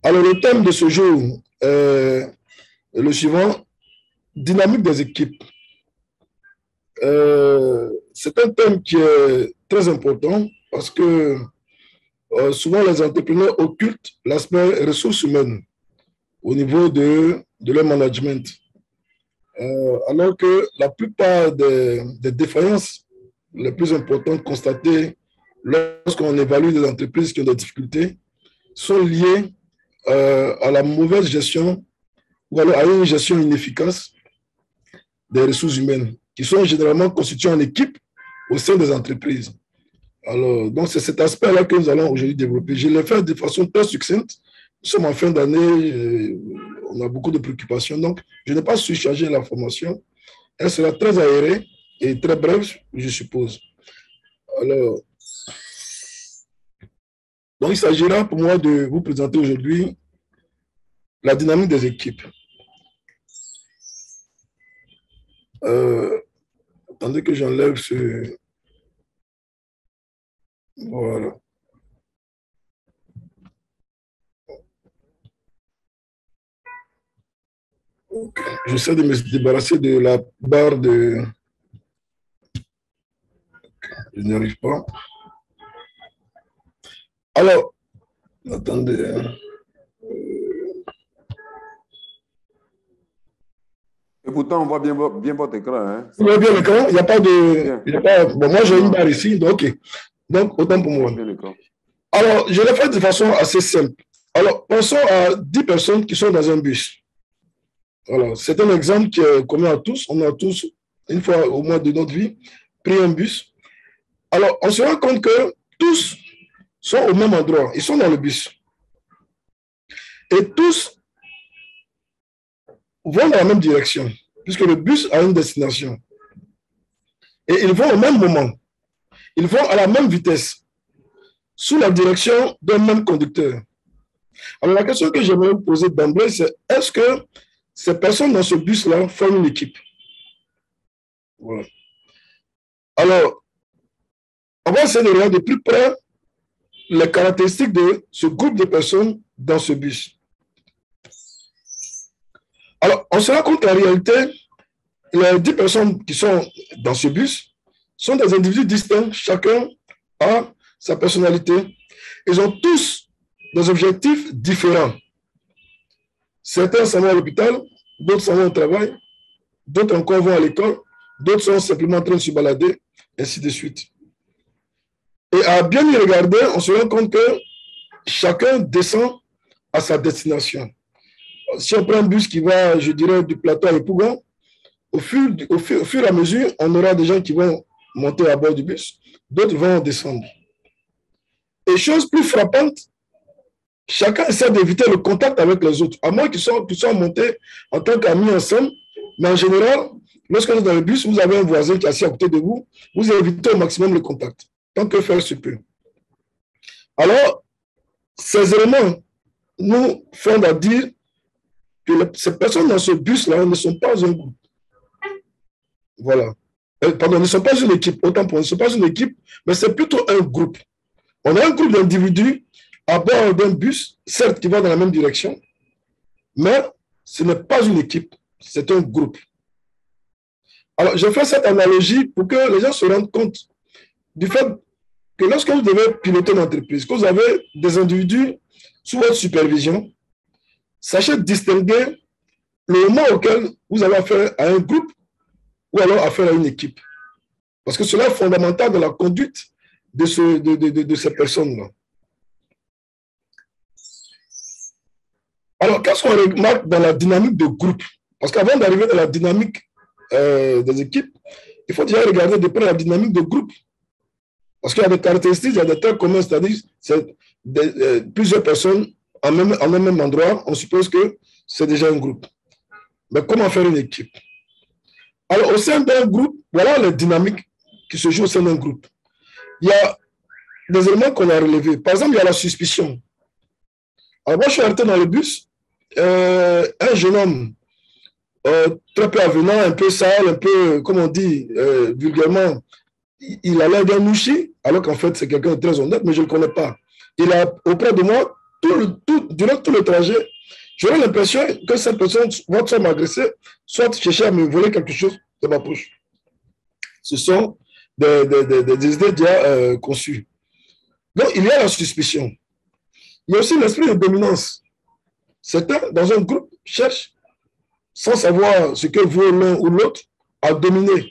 Alors, le thème de ce jour est le suivant, dynamique des équipes. C'est un thème qui est très important parce que souvent les entrepreneurs occultent l'aspect ressources humaines au niveau de leur management. Alors que la plupart des défaillances les plus importantes constatées lorsqu'on évalue des entreprises qui ont des difficultés sont liées à la mauvaise gestion ou alors à une gestion inefficace des ressources humaines qui sont généralement constituées en équipe au sein des entreprises. Alors, donc, c'est cet aspect-là que nous allons aujourd'hui développer. Je l'ai fait de façon très succincte. Nous sommes en fin d'année, on a beaucoup de préoccupations, donc je n'ai pas surchargé la formation. Elle sera très aérée et très brève, je suppose. Alors, donc, il s'agira pour moi de vous présenter aujourd'hui la dynamique des équipes. Attendez que j'enlève ce... Voilà. Okay. J'essaie de me débarrasser de la barre de... Je n'y arrive pas. Alors, attendez. Et pourtant, on voit bien votre écran. Hein? On voit bien l'écran, il n'y a pas de... Bon, moi, j'ai une barre ici, donc OK. Donc, autant pour moi. Alors, je l'ai fait de façon assez simple. Alors, pensons à 10 personnes qui sont dans un bus. Voilà, c'est un exemple qui est commun à tous. On a tous, une fois au moins de notre vie, pris un bus. Alors, on se rend compte que tous sont au même endroit. Ils sont dans le bus. Et tous vont dans la même direction, puisque le bus a une destination. Et ils vont au même moment. Ils vont à la même vitesse, sous la direction d'un même conducteur. Alors, la question que j'aimerais vous poser d'emblée, c'est est-ce que ces personnes dans ce bus-là forment une équipe? Voilà. Alors, on va essayer de regarder de plus près les caractéristiques de ce groupe de personnes dans ce bus. Alors, on se rend compte qu'en réalité, les 10 personnes qui sont dans ce bus sont des individus distincts, chacun a sa personnalité. Ils ont tous des objectifs différents. Certains s'en vont à l'hôpital, d'autres s'en vont au travail, d'autres encore vont à l'école, d'autres sont simplement en train de se balader, ainsi de suite. Et à bien y regarder, on se rend compte que chacun descend à sa destination. Si on prend un bus qui va, je dirais, du plateau à Yopougon, au fur et à mesure, on aura des gens qui vont monter à bord du bus, d'autres vont descendre. Et chose plus frappante, chacun essaie d'éviter le contact avec les autres, à moins qu'ils soient montés en tant qu'amis ensemble. Mais en général, lorsque vous êtes dans le bus, vous avez un voisin qui est assis à côté de vous, vous évitez au maximum le contact, tant que faire se peut. Alors, ces éléments nous font à dire que ces personnes dans ce bus-là ne sont pas un groupe. Voilà. Pardon, ne sont pas une équipe, autant pour eux, ne sont pas une équipe, mais c'est plutôt un groupe. On a un groupe d'individus à bord d'un bus, certes qui va dans la même direction, mais ce n'est pas une équipe, c'est un groupe. Alors, je fais cette analogie pour que les gens se rendent compte du fait que lorsque vous devez piloter une entreprise, que vous avez des individus sous votre supervision, sachez distinguer le moment auquel vous avez affaire à un groupe ou alors affaire à une équipe. Parce que cela est fondamental dans la conduite de ces personnes-là. Alors, qu'est-ce qu'on remarque dans la dynamique de groupe? Parce qu'avant d'arriver dans la dynamique des équipes, il faut déjà regarder de près la dynamique de groupe. Parce qu'il y a des caractéristiques, il y a des traits communs, c'est-à-dire plusieurs personnes en un même endroit, on suppose que c'est déjà un groupe. Mais comment faire une équipe? Alors, au sein d'un groupe, voilà les dynamiques qui se jouent au sein d'un groupe. Il y a des éléments qu'on a relevés. Par exemple, il y a la suspicion. Alors, moi, je suis arrêté dans le bus, un jeune homme très peu avenant, un peu sale, un peu, comme on dit vulgairement, il a l'air d'un mouchi, alors qu'en fait, c'est quelqu'un de très honnête, mais je ne le connais pas. Il a auprès de moi durant tout le trajet, j'aurais l'impression que cette personne va soit m'agresser, soit chercher à me voler quelque chose de ma poche. Ce sont des idées déjà conçues. Donc, il y a la suspicion. Il y a aussi l'esprit de dominance. Certains, dans un groupe, cherchent, sans savoir ce que vaut l'un ou l'autre, à dominer.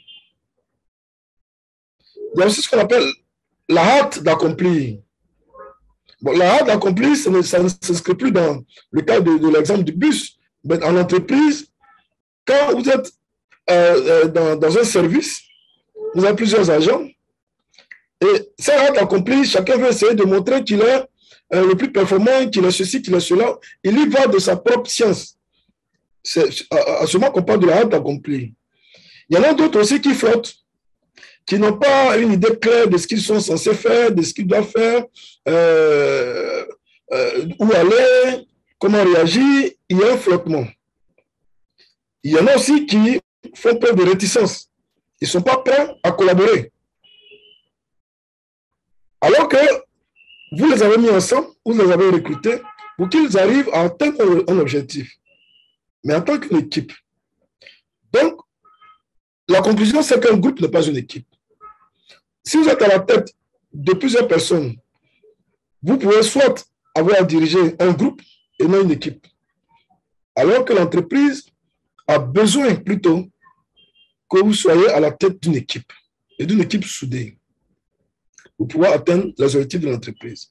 Il y a aussi ce qu'on appelle la hâte d'accomplir. Bon, la hâte d'accomplir, ça ne s'inscrit plus dans le cas de l'exemple du bus. Mais en entreprise, quand vous êtes dans un service, vous avez plusieurs agents, et cette hâte d'accomplir, chacun veut essayer de montrer qu'il est le plus performant, qu'il est ceci, qu'il est cela. Il y va de sa propre science. C'est à ce moment qu'on parle de la hâte d'accomplir. Il y en a d'autres aussi qui flottent, qui n'ont pas une idée claire de ce qu'ils sont censés faire, de ce qu'ils doivent faire, où aller, comment réagir. Il y a un flottement. Il y en a aussi qui font preuve de réticence. Ils ne sont pas prêts à collaborer. Alors que vous les avez mis ensemble, vous les avez recrutés pour qu'ils arrivent à atteindre un objectif, mais en tant qu'une équipe. Donc, la conclusion, c'est qu'un groupe n'est pas une équipe. Si vous êtes à la tête de plusieurs personnes, vous pouvez soit avoir à diriger un groupe et non une équipe. Alors que l'entreprise a besoin plutôt que vous soyez à la tête d'une équipe et d'une équipe soudée pour pouvoir atteindre les objectifs de l'entreprise.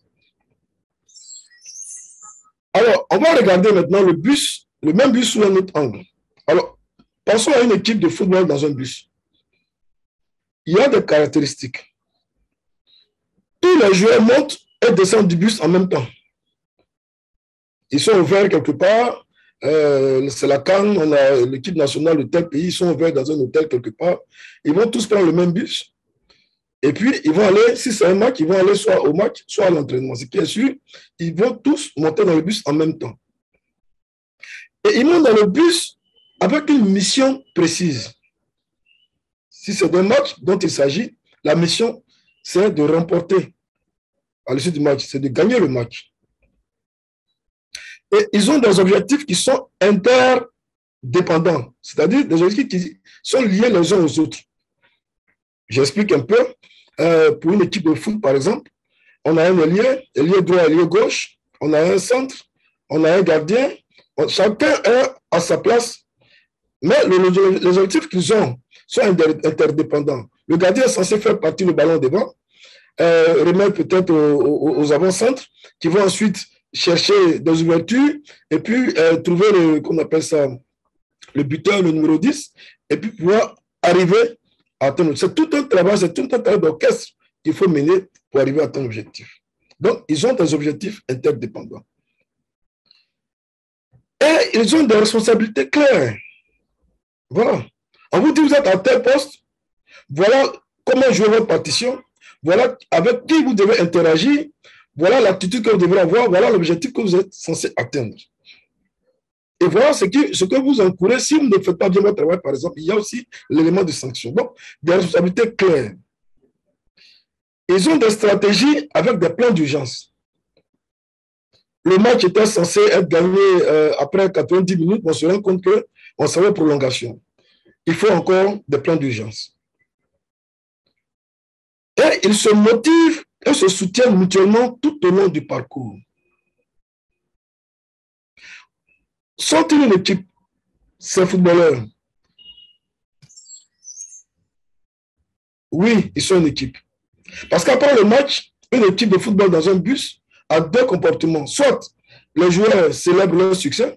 Alors, on va regarder maintenant le bus, le même bus sous un autre angle. Alors, pensons à une équipe de football dans un bus. Il y a des caractéristiques. Tous les joueurs montent et descendent du bus en même temps. Ils sont ouverts quelque part. C'est la CAN, on a l'équipe nationale de tel pays, ils sont ouverts dans un hôtel quelque part. Ils vont tous prendre le même bus. Et puis, ils vont aller, si c'est un match, ils vont aller soit au match, soit à l'entraînement. Ce qui est sûr, ils vont tous monter dans le bus en même temps. Et ils montent dans le bus avec une mission précise. Si c'est un match dont il s'agit, la mission, c'est de remporter à l'issue du match, c'est de gagner le match. Et ils ont des objectifs qui sont interdépendants, c'est-à-dire des objectifs qui sont liés les uns aux autres. J'explique un peu. Pour une équipe de foot, par exemple, on a un ailier droit, ailier gauche, on a un centre, on a un gardien, chacun est à sa place, mais les objectifs qu'ils ont sont interdépendants. Le gardien est censé faire partir le ballon devant, remettre peut-être aux avant-centres, qui vont ensuite chercher des ouvertures, et puis trouver qu'on appelle ça, le buteur, le numéro 10, et puis pouvoir arriver. C'est tout un travail, c'est tout un travail d'orchestre qu'il faut mener pour arriver à ton objectif. Donc, ils ont des objectifs interdépendants. Et ils ont des responsabilités claires. Voilà. On vous dit, vous êtes à tel poste, voilà comment jouer votre partition, voilà avec qui vous devez interagir, voilà l'attitude que vous devez avoir, voilà l'objectif que vous êtes censé atteindre. Et voilà ce que vous encourez. Si vous ne faites pas bien votre travail, par exemple, il y a aussi l'élément de sanction. Donc, des responsabilités claires. Ils ont des stratégies avec des plans d'urgence. Le match était censé être gagné après 90 minutes. On se rend compte qu'on s'en va en prolongation. Il faut encore des plans d'urgence. Et ils se motivent et se soutiennent mutuellement tout au long du parcours. Sont-ils une équipe, ces footballeurs? Oui, ils sont une équipe. Parce qu'après le match, une équipe de football dans un bus a deux comportements. Soit les joueurs célèbrent leur succès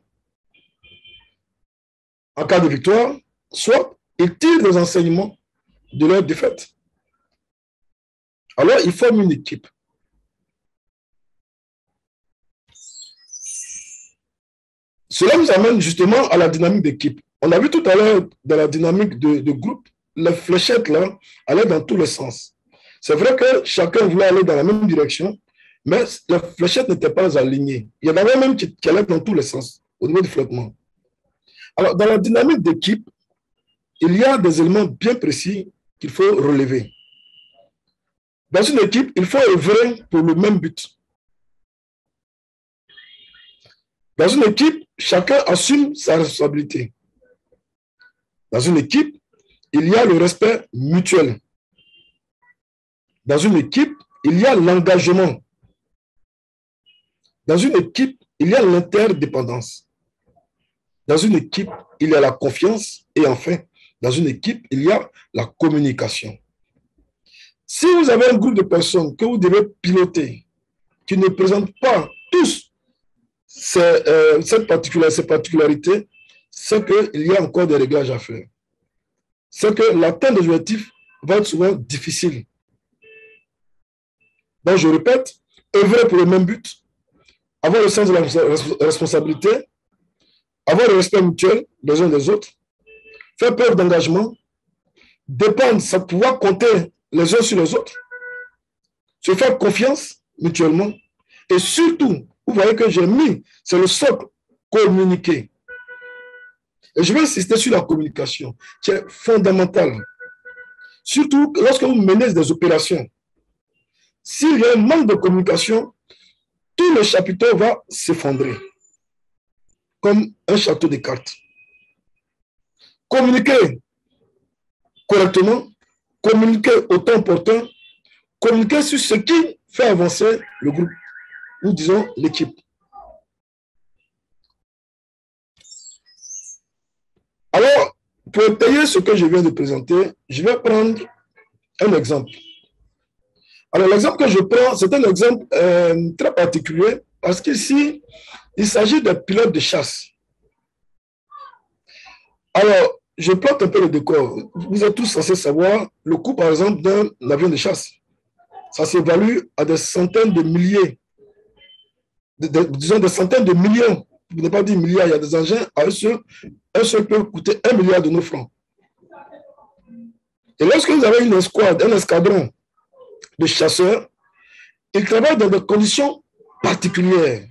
en cas de victoire, soit ils tirent des enseignements de leur défaite. Alors, ils forment une équipe. Cela nous amène justement à la dynamique d'équipe. On a vu tout à l'heure dans la dynamique de groupe, les fléchettes là allaient dans tous les sens. C'est vrai que chacun voulait aller dans la même direction, mais les fléchettes n'étaient pas alignées. Il y en avait même qui allaient dans tous les sens au niveau du flottement. Alors, dans la dynamique d'équipe, il y a des éléments bien précis qu'il faut relever. Dans une équipe, il faut œuvrer pour le même but. Dans une équipe, chacun assume sa responsabilité. Dans une équipe, il y a le respect mutuel. Dans une équipe, il y a l'engagement. Dans une équipe, il y a l'interdépendance. Dans une équipe, il y a la confiance. Et enfin, dans une équipe, il y a la communication. Si vous avez un groupe de personnes que vous devez piloter, qui ne présentent pas tous ces particularités, c'est qu'il y a encore des réglages à faire. C'est que l'atteinte des objectifs va être souvent difficile. Donc, je répète, œuvrer pour le même but, avoir le sens de la responsabilité, avoir le respect mutuel des uns des autres, faire preuve d'engagement, dépendre, ça pouvoir compter les uns sur les autres, se faire confiance mutuellement, et surtout, vous voyez que j'ai mis, c'est le socle, communiquer. Et je vais insister sur la communication, qui est fondamentale. Surtout lorsque vous menez des opérations. S'il y a un manque de communication, tout le chapiteau va s'effondrer, comme un château de cartes. Communiquer correctement, communiquer au temps opportun, communiquer sur ce qui fait avancer le groupe, ou disons l'équipe. Alors, pour étayer ce que je viens de présenter, je vais prendre un exemple. Alors, l'exemple que je prends, c'est un exemple très particulier parce qu'ici, il s'agit d'un pilote de chasse. Alors, je plante un peu le décor. Vous êtes tous censés savoir le coût, par exemple, d'un avion de chasse. Ça s'évalue à des centaines de milliers, disons des centaines de millions. Je n'ai pas dit milliards, il y a des engins à eux seuls. Un seul peut coûter 1 milliard de nos francs. Et lorsque vous avez une escouade, un escadron de chasseurs, ils travaillent dans des conditions particulières.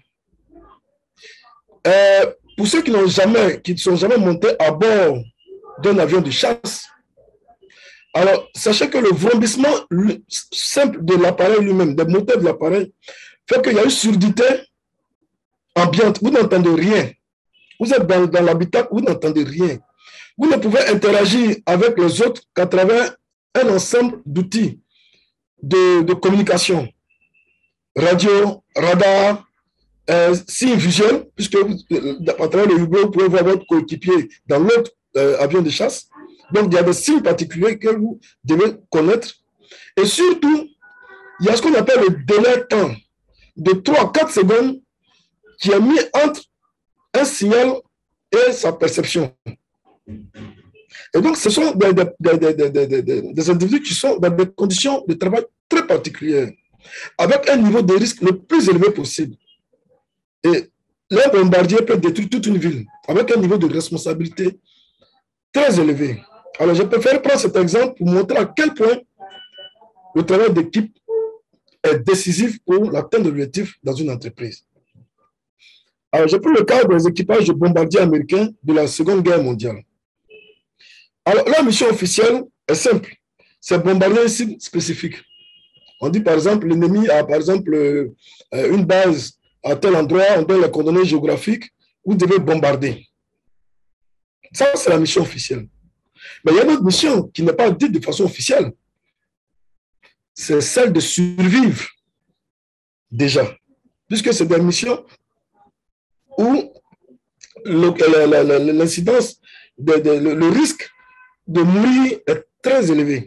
Pour ceux qui ne sont jamais montés à bord d'un avion de chasse, alors sachez que le vrombissement simple de l'appareil lui-même, des moteurs de l'appareil, fait qu'il y a une surdité ambiante. Vous n'entendez rien. Vous êtes dans l'habitat, vous n'entendez rien. Vous ne pouvez interagir avec les autres qu'à travers un ensemble d'outils de communication. Radio, radar, signe visuel, puisque à travers le hublot, vous pouvez voir votre coéquipier dans l'autre avion de chasse. Donc, il y a des signes particuliers que vous devez connaître. Et surtout, il y a ce qu'on appelle le délai temps de 3 à 4 secondes qui est mis entre un signal et sa perception. Et donc, ce sont des individus qui sont dans des conditions de travail très particulières, avec un niveau de risque le plus élevé possible. Et l'un bombardier peut détruire toute une ville, avec un niveau de responsabilité très élevé. Alors, je préfère prendre cet exemple pour montrer à quel point le travail d'équipe est décisif pour l'atteinte de l'objectif dans une entreprise. Alors, j'ai pris le cas des équipages de bombardiers américains de la Seconde Guerre mondiale. Alors, la mission officielle est simple. C'est bombarder une cible spécifique. On dit, par exemple, l'ennemi a, par exemple, une base à tel endroit, on donne les coordonnées géographiques, vous devez bombarder. Ça, c'est la mission officielle. Mais il y a une autre mission qui n'est pas dite de façon officielle. C'est celle de survivre, déjà. Puisque c'est des missions où l'incidence, le risque de mourir est très élevé.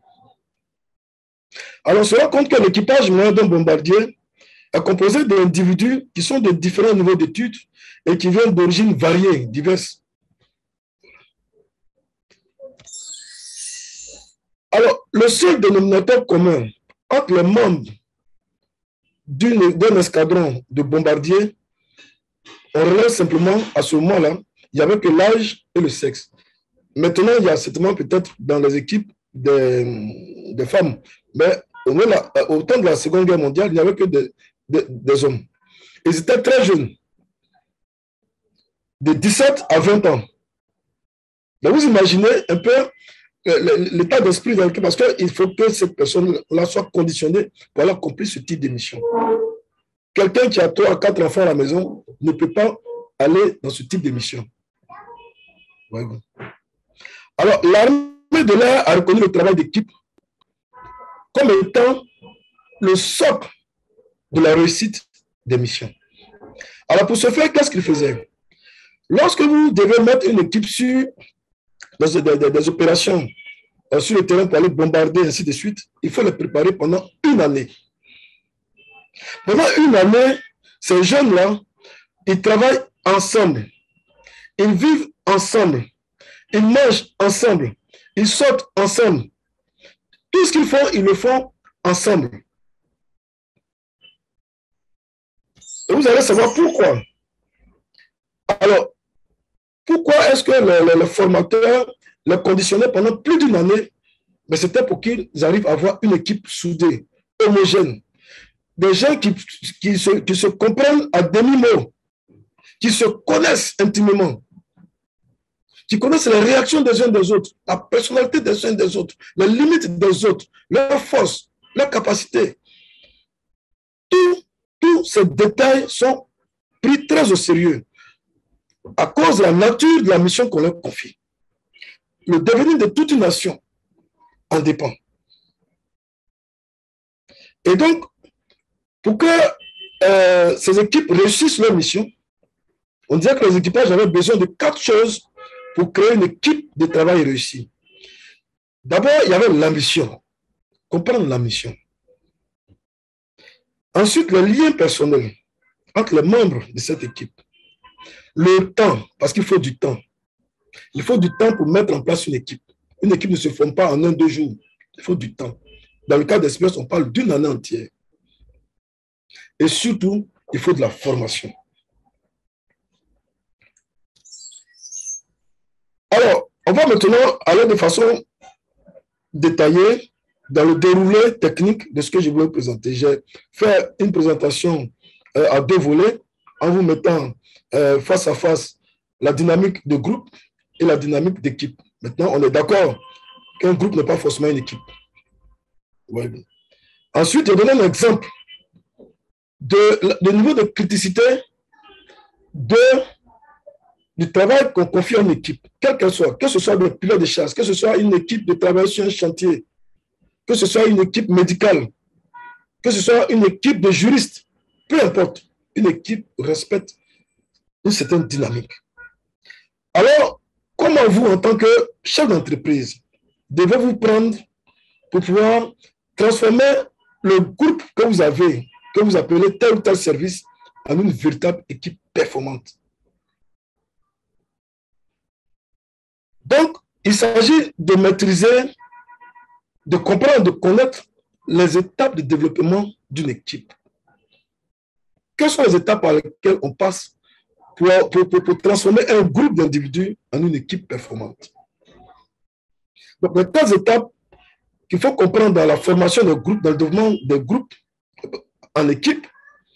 Alors, on se rend compte que l'équipage d'un bombardier est composé d'individus qui sont de différents niveaux d'études et qui viennent d'origines variées, diverses. Alors, le seul dénominateur commun entre les membres d'un escadron de bombardiers, on relève simplement à ce moment-là, il n'y avait que l'âge et le sexe. Maintenant, il y a certainement peut-être dans les équipes des femmes, mais au temps de la Seconde Guerre mondiale, il n'y avait que des hommes. Ils étaient très jeunes, de 17 à 20 ans. Donc, vous imaginez un peu l'état d'esprit dans lequel, parce qu'il faut que cette personne-là soit conditionnée pour aller accomplir ce type de mission. quelqu'un qui a 3 à 4 enfants à la maison ne peut pas aller dans ce type de mission. Ouais. Alors, l'armée de l'air a reconnu le travail d'équipe comme étant le socle de la réussite des missions. Alors, pour ce faire, qu'est-ce qu'il faisait? Lorsque vous devez mettre une équipe sur des opérations sur le terrain pour aller bombarder, ainsi de suite, il faut les préparer pendant une année. Pendant une année, ces jeunes-là, ils travaillent ensemble, ils vivent ensemble, ils mangent ensemble, ils sortent ensemble. Tout ce qu'ils font, ils le font ensemble. Et vous allez savoir pourquoi. Alors, pourquoi est-ce que le formateur les conditionnait pendant plus d'une année? Mais c'était pour qu'ils arrivent à avoir une équipe soudée, homogène. Des gens qui se comprennent à demi-mot, qui se connaissent intimement, qui connaissent les réactions des uns des autres, la personnalité des uns des autres, les limites des autres, leurs forces, leurs capacités. Tous ces détails sont pris très au sérieux à cause de la nature de la mission qu'on leur confie. Le devenir de toute une nation en dépend. Et donc, pour que ces équipes réussissent leur mission, on dirait que les équipages avaient besoin de 4 choses pour créer une équipe de travail réussie. D'abord, il y avait l'ambition, comprendre la mission. Ensuite, le lien personnel entre les membres de cette équipe. Le temps, parce qu'il faut du temps. Il faut du temps pour mettre en place une équipe. Une équipe ne se forme pas en 1-2 jours. Il faut du temps. Dans le cas d'espèce, on parle d'une année entière. Et surtout, il faut de la formation. Alors, on va maintenant aller de façon détaillée dans le déroulé technique de ce que je voulais présenter. J'ai fait une présentation à 2 volets en vous mettant face à face la dynamique de groupe et la dynamique d'équipe. Maintenant, on est d'accord qu'un groupe n'est pas forcément une équipe. Ouais. Ensuite, je donne un exemple de niveau de criticité du travail qu'on confie à une équipe, quelle qu'elle soit, que ce soit des pilotes de chasse, que ce soit une équipe de travail sur un chantier, que ce soit une équipe médicale, que ce soit une équipe de juristes, peu importe, une équipe respecte une certaine dynamique. Alors, comment vous, en tant que chef d'entreprise, devez-vous prendre pour pouvoir transformer le groupe que vous avez, que vous appelez tel ou tel service, en une véritable équipe performante? Donc, il s'agit de maîtriser, de comprendre, de connaître les étapes de développement d'une équipe. Quelles sont les étapes par lesquelles on passe pour transformer un groupe d'individus en une équipe performante? Donc, les 4 étapes qu'il faut comprendre dans la formation des groupes, dans le développement des groupes en équipe,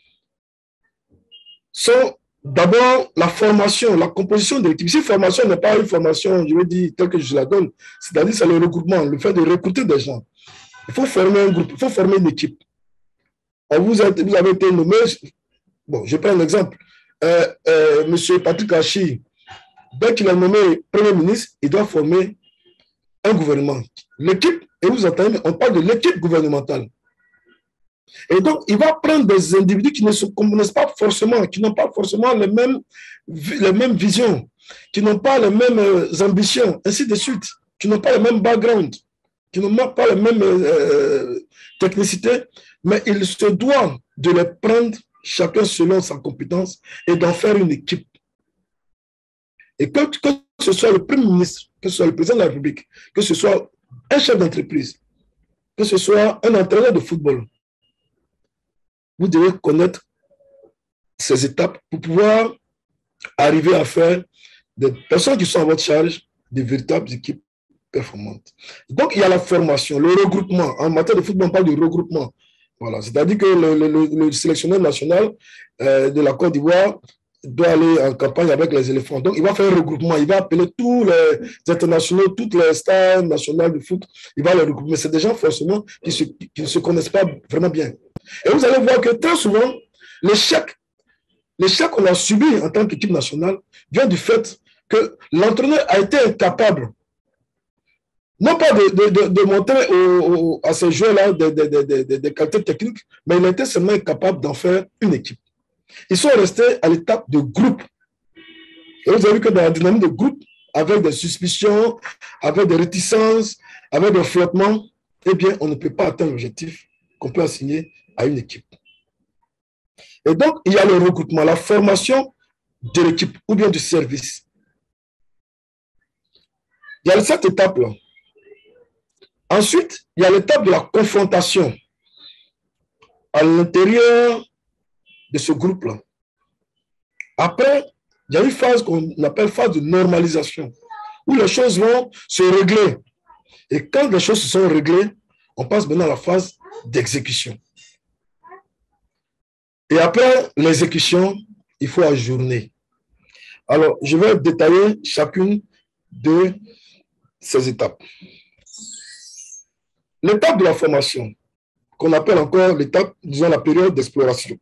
sont d'abord la formation, la composition de l'équipe. Si formation n'est pas une formation, je veux dire, telle que je la donne, c'est-à-dire c'est le regroupement, le fait de recruter des gens. Il faut former un groupe, il faut former une équipe. Vous avez été nommé, bon, je prends un exemple, M. Patrick Hachi, dès qu'il est nommé Premier ministre, il doit former un gouvernement. L'équipe, et vous entendez, on parle de l'équipe gouvernementale. Et donc, il va prendre des individus qui ne se connaissent pas forcément, qui n'ont pas forcément les mêmes visions, qui n'ont pas les mêmes ambitions, ainsi de suite, qui n'ont pas le même background, qui n'ont pas les mêmes technicités, mais il se doit de les prendre chacun selon sa compétence et d'en faire une équipe. Et que ce soit le Premier ministre, que ce soit le président de la République, que ce soit un chef d'entreprise, que ce soit un entraîneur de football, vous devez connaître ces étapes pour pouvoir arriver à faire des personnes qui sont à votre charge des véritables équipes performantes. Donc, il y a la formation, le regroupement. En matière de football, on parle de regroupement. Voilà. C'est-à-dire que le sélectionneur national de la Côte d'Ivoire doit aller en campagne avec les éléphants. Donc, il va faire un regroupement. Il va appeler tous les internationaux, toutes les stars nationales de foot. Il va les regrouper. Mais c'est des gens, forcément, qui ne se connaissent pas vraiment bien. Et vous allez voir que très souvent, l'échec qu'on a subi en tant qu'équipe nationale vient du fait que l'entraîneur a été incapable, non pas de montrer à ces joueurs-là des qualités techniques, mais il a été seulement incapable d'en faire une équipe. Ils sont restés à l'étape de groupe. Et vous avez vu que dans la dynamique de groupe, avec des suspicions, avec des réticences, avec des flottements, eh bien, on ne peut pas atteindre l'objectif qu'on peut assigner à une équipe. Et donc, il y a le regroupement, la formation de l'équipe ou bien du service. Il y a cette étape-là. Ensuite, il y a l'étape de la confrontation à l'intérieur de ce groupe-là. Après, il y a une phase qu'on appelle phase de normalisation, où les choses vont se régler. Et quand les choses se sont réglées, on passe maintenant à la phase d'exécution. Et après l'exécution, il faut ajourner. Alors, je vais détailler chacune de ces étapes. L'étape de la formation, qu'on appelle encore l'étape, disons la période d'exploration.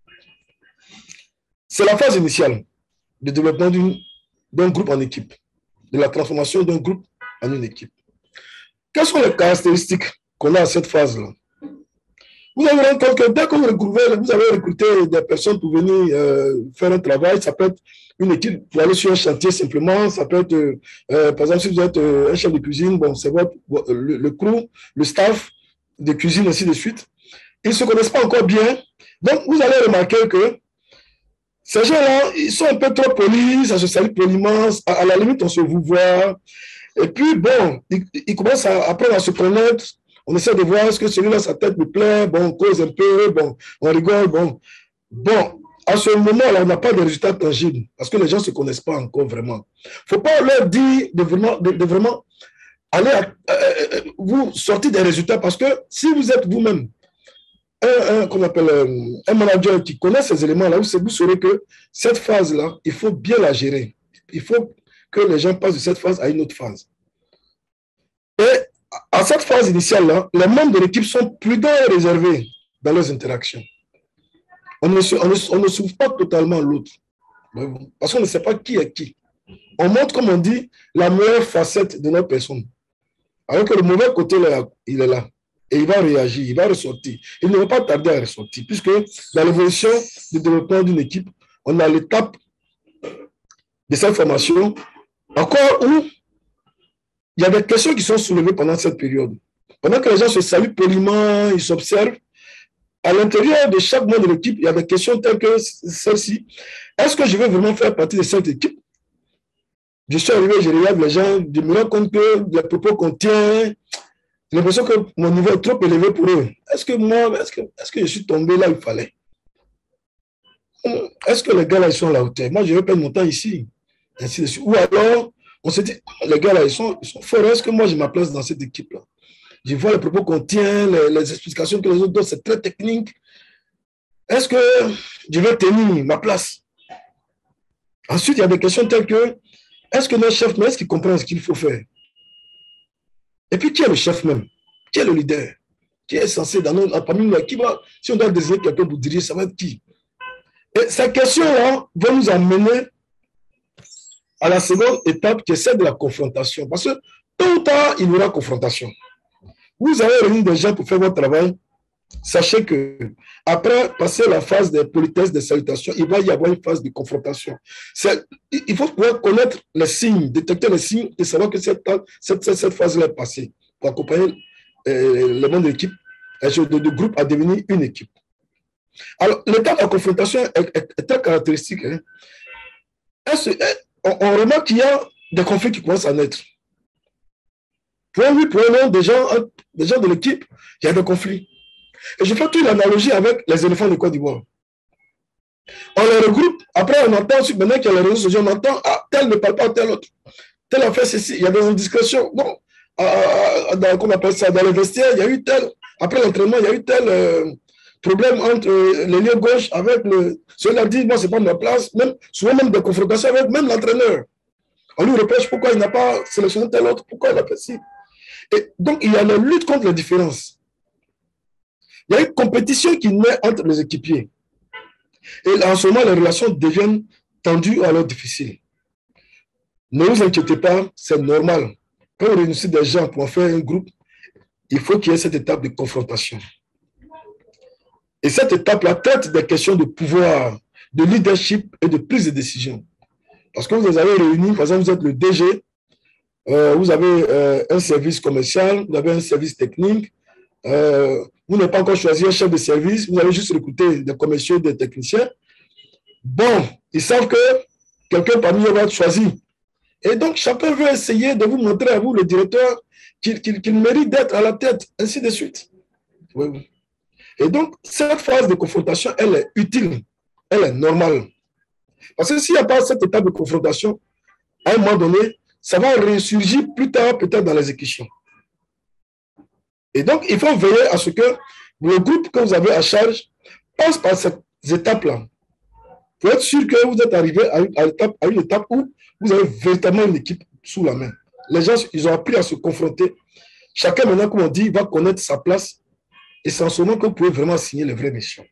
C'est la phase initiale de développement d'un groupe en équipe, de la transformation d'un groupe en une équipe. Quelles sont les caractéristiques qu'on a à cette phase-là? Vous allez vous rendre compte que dès que vous avez recruté des personnes pour venir faire un travail, ça peut être une équipe pour aller sur un chantier simplement, ça peut être, par exemple, si vous êtes un chef de cuisine, bon, c'est le crew, le staff de cuisine, ainsi de suite. Ils ne se connaissent pas encore bien. Donc, vous allez remarquer que ces gens-là, ils sont un peu trop polis, ça se salue poliment, à la limite, on se vous voit. Et puis, bon, ils commencent à apprendre à se connaître. On essaie de voir est-ce que celui-là, sa tête me plaît, bon, on cause un peu, bon, on rigole, bon. Bon, à ce moment-là, on n'a pas de résultats tangibles parce que les gens ne se connaissent pas encore vraiment. Il ne faut pas leur dire de vraiment aller vous sortir des résultats parce que si vous êtes vous-même un manager qui connaît ces éléments-là, vous saurez que cette phase-là, il faut bien la gérer. Il faut que les gens passent de cette phase à une autre phase. Et à cette phase initiale-là, les membres de l'équipe sont prudents et réservés dans leurs interactions. On ne s'ouvre pas totalement l'autre. Parce qu'on ne sait pas qui est qui. On montre, comme on dit, la meilleure facette de notre personne. Alors que le mauvais côté, là, il est là. Et il va réagir, il va ressortir. Il ne va pas tarder à ressortir, puisque dans l'évolution du développement d'une équipe, on a l'étape de cette formation, encore où il y a des questions qui sont soulevées pendant cette période. Pendant que les gens se saluent poliment, ils s'observent, à l'intérieur de chaque membre de l'équipe, il y a des questions telles que celle-ci. Est-ce que je veux vraiment faire partie de cette équipe? Je suis arrivé, je regarde les gens, je me rends compte que les propos qu'on tient, j'ai l'impression que mon niveau est trop élevé pour eux. Est-ce que je suis tombé là où il fallait? Est-ce que les gars là, ils sont à la hauteur? Moi, je vais perdre mon temps ici. Ainsi de suite. Ou alors, on se dit, les gars là, ils sont forts. Est-ce que moi, j'ai ma place dans cette équipe-là? Je vois les propos qu'on tient, les explications que les autres donnent, c'est très technique. Est-ce que je vais tenir ma place? Ensuite, il y a des questions telles que, est-ce que notre chef, est-ce qu'il comprend ce qu'il faut faire? Et puis, qui est le chef même? Qui est le leader? Qui est censé, parmi nous, si on doit désigner quelqu'un pour diriger, ça va être qui? Et ces questions-là vont nous amener à la seconde étape qui est celle de la confrontation. Parce que tôt ou tard, il y aura confrontation. Vous avez réuni des gens pour faire votre travail. Sachez que après passer la phase de politesse, de salutation, il va y avoir une phase de confrontation. Il faut pouvoir connaître les signes, détecter les signes et savoir que cette phase-là est passée pour accompagner les membres de l'équipe, de groupe à devenir une équipe. Alors, l'état de la confrontation est très caractéristique. Hein. On remarque qu'il y a des conflits qui commencent à naître. Pour lui, pour un des gens de l'équipe, il y a des conflits. Et je fais toute l'analogie avec les éléphants de Côte d'Ivoire. On les regroupe, après on entend, maintenant qu'il y a les réseaux sociaux, on entend, ah, tel ne parle pas à tel autre. Tel a fait ceci, il y a des indiscrétions. Bon, qu'on appelle ça, dans le vestiaire, il y a eu tel, après l'entraînement, il y a eu tel problème entre l'ailier gauche avec celui-là dit, moi, c'est pas ma place, même, souvent même des confrontations avec même l'entraîneur. On lui reproche pourquoi il n'a pas sélectionné tel autre, pourquoi il a fait ci. Et donc, il y a la lutte contre les différences. Il y a une compétition qui naît entre les équipiers. Et en ce moment, les relations deviennent tendues ou alors difficiles. Ne vous inquiétez pas, c'est normal. Quand vous réunissez des gens pour en faire un groupe, il faut qu'il y ait cette étape de confrontation. Et cette étape-là traite des questions de pouvoir, de leadership et de prise de décision. Parce que vous les avez réunis, par exemple, vous êtes le DG, vous avez un service commercial, vous avez un service technique, vous n'avez pas encore choisi un chef de service, vous avez juste recruté des commerciaux, des techniciens. Bon, ils savent que quelqu'un parmi eux va être choisi. Et donc, chacun veut essayer de vous montrer à vous, le directeur, qu'il mérite d'être à la tête, ainsi de suite. Oui, oui. Et donc, cette phase de confrontation, elle est utile, elle est normale. Parce que s'il n'y a pas cette étape de confrontation, à un moment donné, ça va ressurgir plus tard, peut-être dans l'exécution. Et donc, il faut veiller à ce que le groupe que vous avez à charge passe par ces étapes-là. Pour être sûr que vous êtes arrivé à une étape où vous avez véritablement une équipe sous la main. Les gens, ils ont appris à se confronter. Chacun, maintenant, comme on dit, va connaître sa place. Et c'est en ce moment que vous pouvez vraiment signer les vraies missions.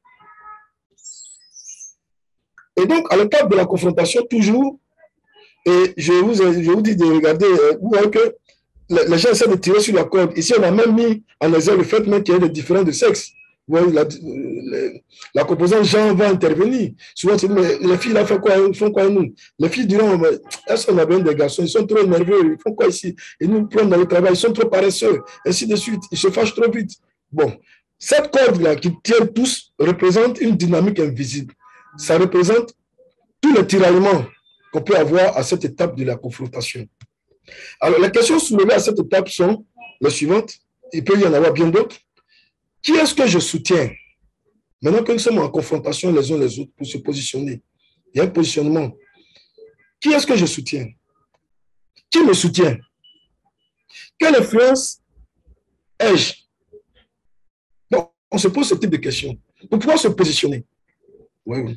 Et donc, à l'étape de la confrontation, toujours, et je vous dis de regarder, vous voyez que les gens essaient de tirer sur la corde. Ici, on a même mis en exergue le fait qu'il y ait des différences de sexe. Vous voyez, la composante genre va intervenir. Souvent, mais les filles là font quoi nous? Les filles diront, elles sont la des garçons, ils sont trop nerveux, ils font quoi ici? Ils nous prennent dans le travail, ils sont trop paresseux, ainsi de suite, ils se fâchent trop vite. Bon, cette corde-là qui tient tous représente une dynamique invisible. Ça représente tous les tiraillements qu'on peut avoir à cette étape de la confrontation. Alors, les questions soulevées à cette étape sont les suivantes. Il peut y en avoir bien d'autres. Qui est-ce que je soutiens? Maintenant que nous sommes en confrontation les uns les autres pour se positionner, il y a un positionnement. Qui est-ce que je soutiens? Qui me soutient? Quelle influence ai-je? Donc, on se pose ce type de questions pour pouvoir se positionner. Oui, oui.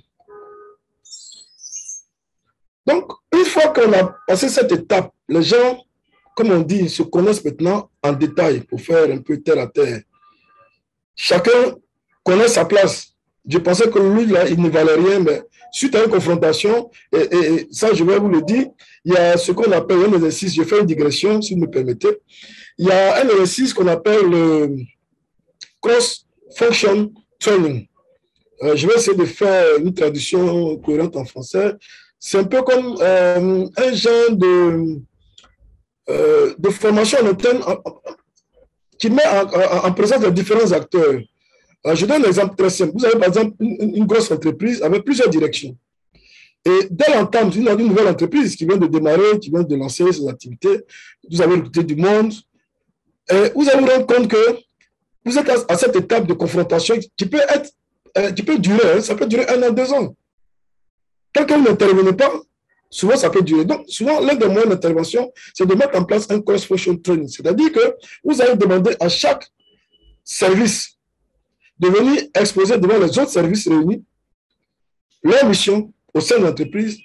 Donc, une fois qu'on a passé cette étape, les gens, comme on dit, se connaissent maintenant en détail pour faire un peu terre à terre. Chacun connaît sa place. Je pensais que lui, là, il ne valait rien, mais suite à une confrontation, et ça, je vais vous le dire, il y a ce qu'on appelle un exercice, je fais une digression, si vous me permettez. Il y a un exercice qu'on appelle le cross-function training. Je vais essayer de faire une traduction cohérente en français. C'est un peu comme un genre de formation en interne qui met en présence de différents acteurs. Je donne un exemple très simple. Vous avez par exemple une grosse entreprise avec plusieurs directions. Et dès l'entame d'une nouvelle entreprise qui vient de démarrer, qui vient de lancer ses activités, vous avez recruté du monde, et vous allez vous rendre compte que vous êtes à cette étape de confrontation qui peut durer, ça peut durer 1 an, 2 ans. Quelqu'un n'intervenait pas, souvent ça peut durer. Donc, souvent, l'un des moyens d'intervention, c'est de mettre en place un cross-function training. C'est-à-dire que vous allez demander à chaque service de venir exposer devant les autres services réunis leur mission au sein de l'entreprise,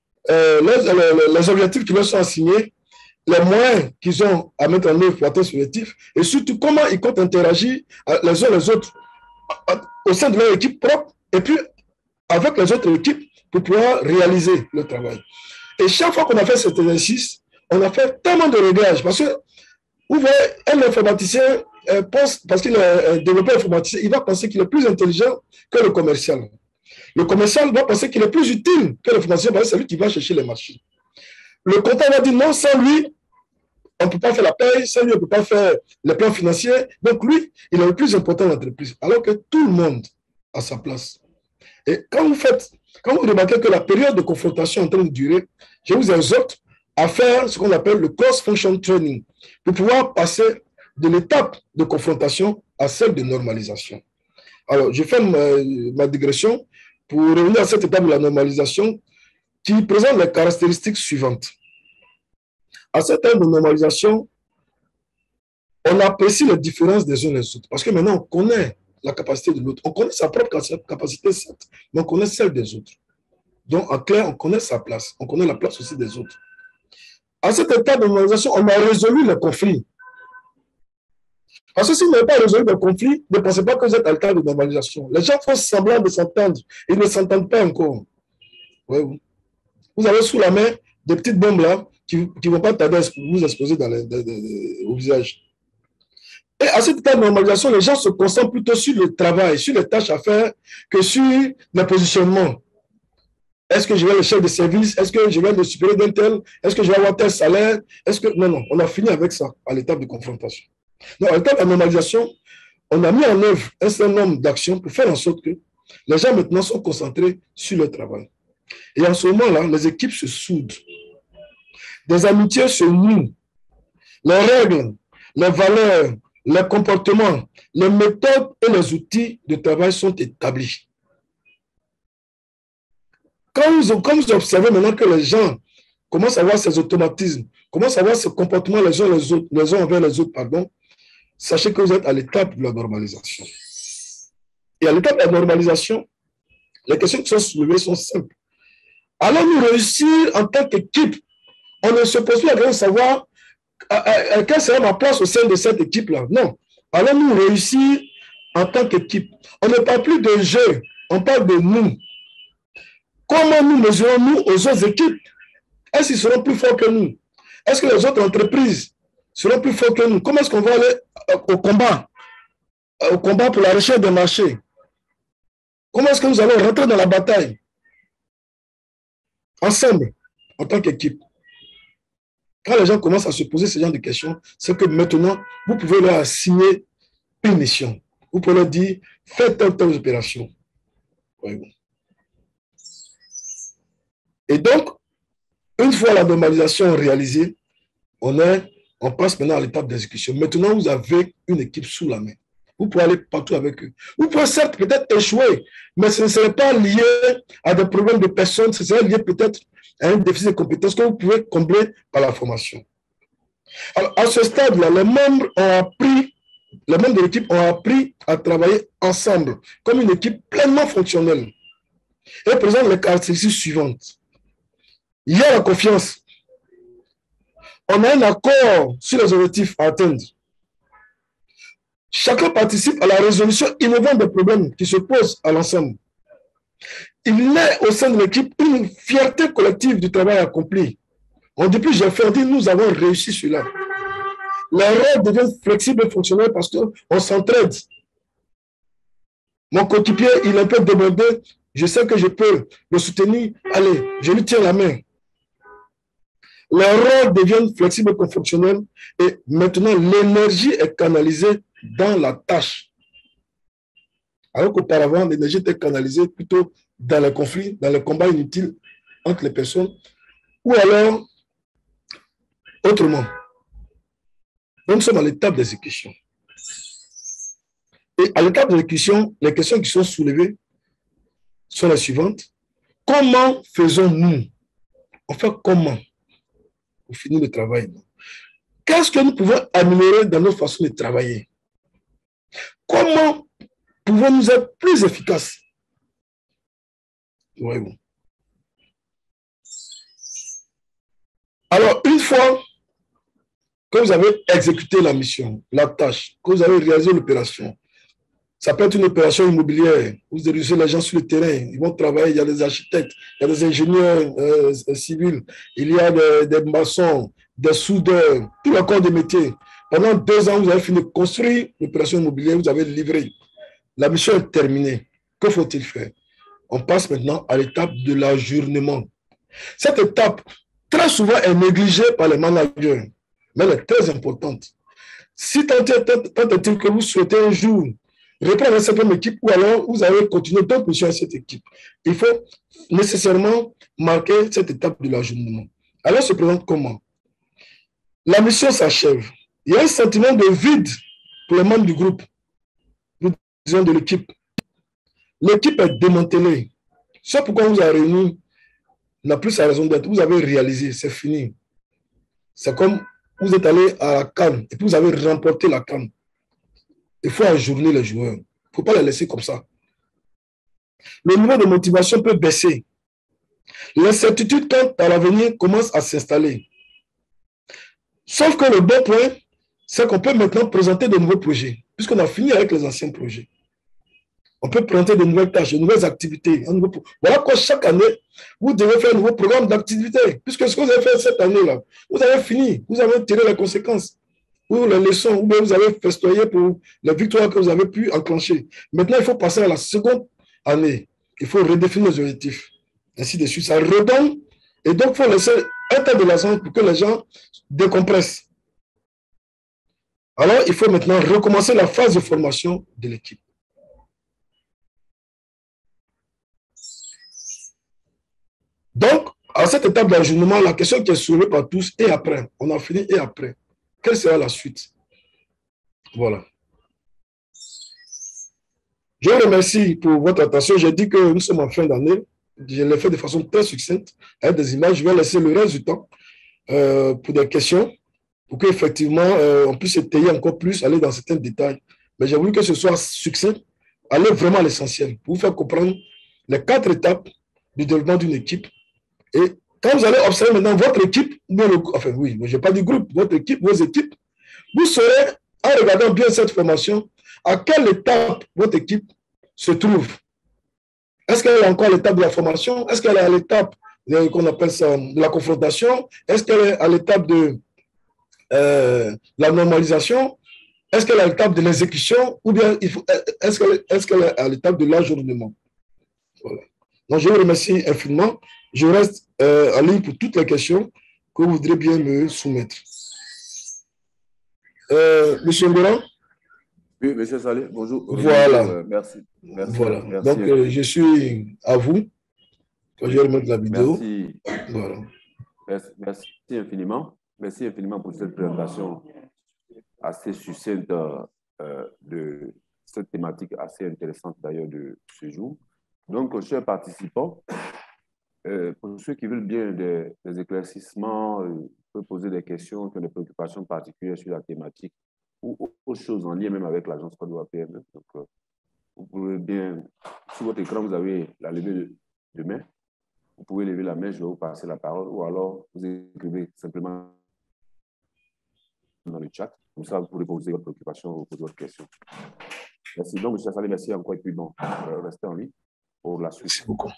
les objectifs qui leur sont assignés, les moyens qu'ils ont à mettre en œuvre pour atteindre ce objectif, et surtout comment ils comptent interagir les uns les autres au sein de leur équipe propre, et puis avec les autres équipes pour pouvoir réaliser le travail. Et chaque fois qu'on a fait cet exercice, on a fait tellement de réglages, parce que vous voyez, un informaticien pense, parce qu'il est développeur informaticien, il va penser qu'il est plus intelligent que le commercial. Le commercial va penser qu'il est plus utile que l'informaticien, parce que c'est lui qui va chercher les marchés. Le comptable va dire non, sans lui, on ne peut pas faire la paye, sans lui, on ne peut pas faire les plans financiers. Donc lui, il est le plus important de l'entreprise, alors que tout le monde a sa place. Et quand vous remarquez que la période de confrontation est en train de durer, je vous exhorte à faire ce qu'on appelle le cross-function training pour pouvoir passer de l'étape de confrontation à celle de normalisation. Alors, je fais ma digression pour revenir à cette étape de la normalisation qui présente les caractéristiques suivantes. À cette étape de normalisation, on apprécie les différences des uns des autres parce que maintenant, on connaît la capacité de l'autre. On connaît sa propre capacité, certes, mais on connaît celle des autres. Donc, en clair, on connaît sa place. On connaît la place aussi des autres. À cette étape de normalisation, on a résolu les conflits. Parce que si vous n'avez pas résolu le conflit, ne pensez pas que vous êtes à l'état de normalisation. Les gens font semblant de s'entendre. Ils ne s'entendent pas encore. Ouais, oui. Vous avez sous la main des petites bombes là qui ne vont pas tarder à vous exposer au visage. Et à cet état de normalisation, les gens se concentrent plutôt sur le travail, sur les tâches à faire, que sur le positionnement. Est-ce que je vais le chef de service? Est-ce que je vais le supérieur d'un tel? Est-ce que je vais avoir tel salaire? Est-ce que... Non, non, on a fini avec ça à l'étape de confrontation. Donc, à l'étape de normalisation, on a mis en œuvre un certain nombre d'actions pour faire en sorte que les gens maintenant sont concentrés sur le travail. Et en ce moment-là, les équipes se soudent. Des amitiés se nouent. Les règles, les valeurs, les comportements, les méthodes et les outils de travail sont établis. Quand vous observez maintenant que les gens commencent à avoir ces automatismes, commencent à avoir ce comportement les uns envers les autres, sachez que vous êtes à l'étape de la normalisation. Et à l'étape de la normalisation, les questions qui sont soulevées sont simples. Allons-nous réussir en tant qu'équipe? On ne se pose pas la question de savoir quelle sera ma place au sein de cette équipe-là. Non. Allons-nous réussir en tant qu'équipe? On ne parle plus de jeu, on parle de nous. Comment nous mesurons-nous aux autres équipes? Est-ce qu'ils seront plus forts que nous? Est-ce que les autres entreprises seront plus fortes que nous? Comment est-ce qu'on va aller au combat pour la recherche des marchés? Comment est-ce que nous allons rentrer dans la bataille? Ensemble, en tant qu'équipe. Quand les gens commencent à se poser ce genre de questions, c'est que maintenant, vous pouvez leur assigner une mission. Vous pouvez leur dire, faites telle opération. Oui. Et donc, une fois la normalisation réalisée, on passe maintenant à l'étape d'exécution. Maintenant, vous avez une équipe sous la main. Vous pouvez aller partout avec eux. Vous pouvez certes peut-être échouer, mais ce ne serait pas lié à des problèmes de personnes, ce serait lié peut-être à un déficit de compétences que vous pouvez combler par la formation. Alors, à ce stade-là, les membres de l'équipe ont appris à travailler ensemble, comme une équipe pleinement fonctionnelle. Et présentent les caractéristiques suivantes. Il y a la confiance. On a un accord sur les objectifs à atteindre. Chacun participe à la résolution innovante des problèmes qui se posent à l'ensemble. Il est au sein de l'équipe une fierté collective du travail accompli. On dit plus j'ai fait, on dit nous avons réussi cela. Les rôles deviennent flexibles et fonctionnels parce qu'on s'entraide. Mon coéquipier, il est un peu débordé. Je sais que je peux le soutenir. Allez, je lui tiens la main. Les rôles deviennent flexibles et fonctionnels et maintenant l'énergie est canalisée dans la tâche. Alors qu'auparavant, l'énergie était canalisée plutôt dans les conflits, dans les combats inutiles entre les personnes, ou alors autrement. Donc, nous sommes à l'étape d'exécution. Et à l'étape d'exécution, les questions qui sont soulevées sont les suivantes. Comment faisons-nous? On fait comment pour finir le travail? Qu'est-ce que nous pouvons améliorer dans notre façon de travailler? Comment pouvons-nous être plus efficaces? Oui, bon. Alors, une fois que vous avez exécuté la mission, la tâche, que vous avez réalisé l'opération, ça peut être une opération immobilière, vous dirigez les gens sur le terrain, ils vont travailler, il y a des architectes, il y a des ingénieurs civils, il y a des maçons, des soudeurs, tout le corps de métier. Pendant 2 ans, vous avez fini de construire l'opération immobilière, vous avez livré. La mission est terminée. Que faut-il faire? On passe maintenant à l'étape de l'ajournement. Cette étape, très souvent, est négligée par les managers, mais elle est très importante. Si tant est-il que vous souhaitez un jour reprendre cette même équipe ou alors vous allez continuer d'autres missions à cette équipe, il faut nécessairement marquer cette étape de l'ajournement. Alors, se présente comment? La mission s'achève. Il y a un sentiment de vide pour les membres du groupe, nous disons de l'équipe. L'équipe est démantelée. C'est pourquoi on vous a réunis n'a plus sa raison d'être. Vous avez réalisé, c'est fini. C'est comme vous êtes allé à la CAN et puis vous avez remporté la CAN. Il faut ajourner les joueurs. Il ne faut pas les laisser comme ça. Le niveau de motivation peut baisser. L'incertitude quant à l'avenir commence à s'installer. Sauf que le bon point, c'est qu'on peut maintenant présenter de nouveaux projets, puisqu'on a fini avec les anciens projets. On peut présenter de nouvelles tâches, de nouvelles activités. Voilà quoi, chaque année, vous devez faire un nouveau programme d'activité, puisque ce que vous avez fait cette année-là, vous avez fini, vous avez tiré les conséquences, ou les leçons, ou bien vous avez festoyé pour les victoires que vous avez pu enclencher. Maintenant, il faut passer à la seconde année. Il faut redéfinir les objectifs. Ainsi de suite. Ça redonne. Et donc, il faut laisser un temps de l'assemblée pour que les gens décompressent. Alors, il faut maintenant recommencer la phase de formation de l'équipe. Donc, à cette étape d'ajournement, la question qui est soulevée par tous, et après, on a fini, et après, quelle sera la suite? Voilà. Je vous remercie pour votre attention. J'ai dit que nous sommes en fin d'année. Je l'ai fait de façon très succincte, avec des images. Je vais laisser le reste du temps pour des questions, pour qu'effectivement, on puisse étayer encore plus, aller dans certains détails. Mais j'ai voulu que ce soit succinct, aller vraiment à l'essentiel, pour vous faire comprendre les 4 étapes du développement d'une équipe. Et quand vous allez observer maintenant votre équipe, enfin oui, je n'ai pas dit groupe, votre équipe, vos équipes, vous saurez, en regardant bien cette formation, à quelle étape votre équipe se trouve. Est-ce qu'elle est encore à l'étape de la formation? Est-ce qu'elle est à l'étape qu'on appelle ça de la confrontation? Est-ce qu'elle est à l'étape de la normalisation? Est-ce qu'elle est à l'étape de l'exécution? Ou bien est-ce qu'elle est à l'étape de l'ajournement? Voilà. Donc, je vous remercie infiniment. Je reste en ligne pour toutes les questions que vous voudrez bien me soumettre. Monsieur Ngoran? Oui, monsieur Salé, bonjour. Voilà. Merci. Voilà. Merci. Donc, je suis à vous. Quand je vais remettre la vidéo. Merci. Voilà. Merci infiniment. Merci infiniment pour cette présentation assez succincte de cette thématique assez intéressante d'ailleurs de ce jour. Donc, chers participants, pour ceux qui veulent bien des éclaircissements, peuvent poser des questions, qui ont des préoccupations particulières sur la thématique ou autre chose en lien même avec l'agence Côte d'Ivoire PME. Donc, vous pouvez bien, sur votre écran, vous avez la levée de main. Vous pouvez lever la main, je vais vous passer la parole, ou alors vous écrivez simplement dans le chat. Comme ça, vous pourrez poser votre préoccupation ou poser votre question. Merci. Donc, M. Salé, merci encore. Et puis, bon, restez en ligne pour la suite. Merci beaucoup.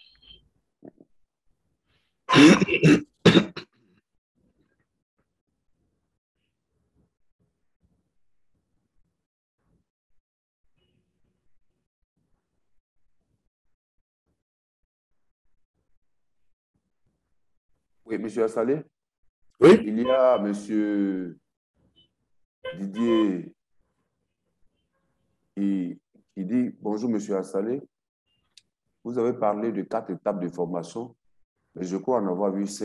Oui, M. Assalé. Oui. Il y a M. Didier qui dit « Bonjour, M. Assalé. Vous avez parlé de 4 étapes de formation, mais je crois en avoir vu 5. »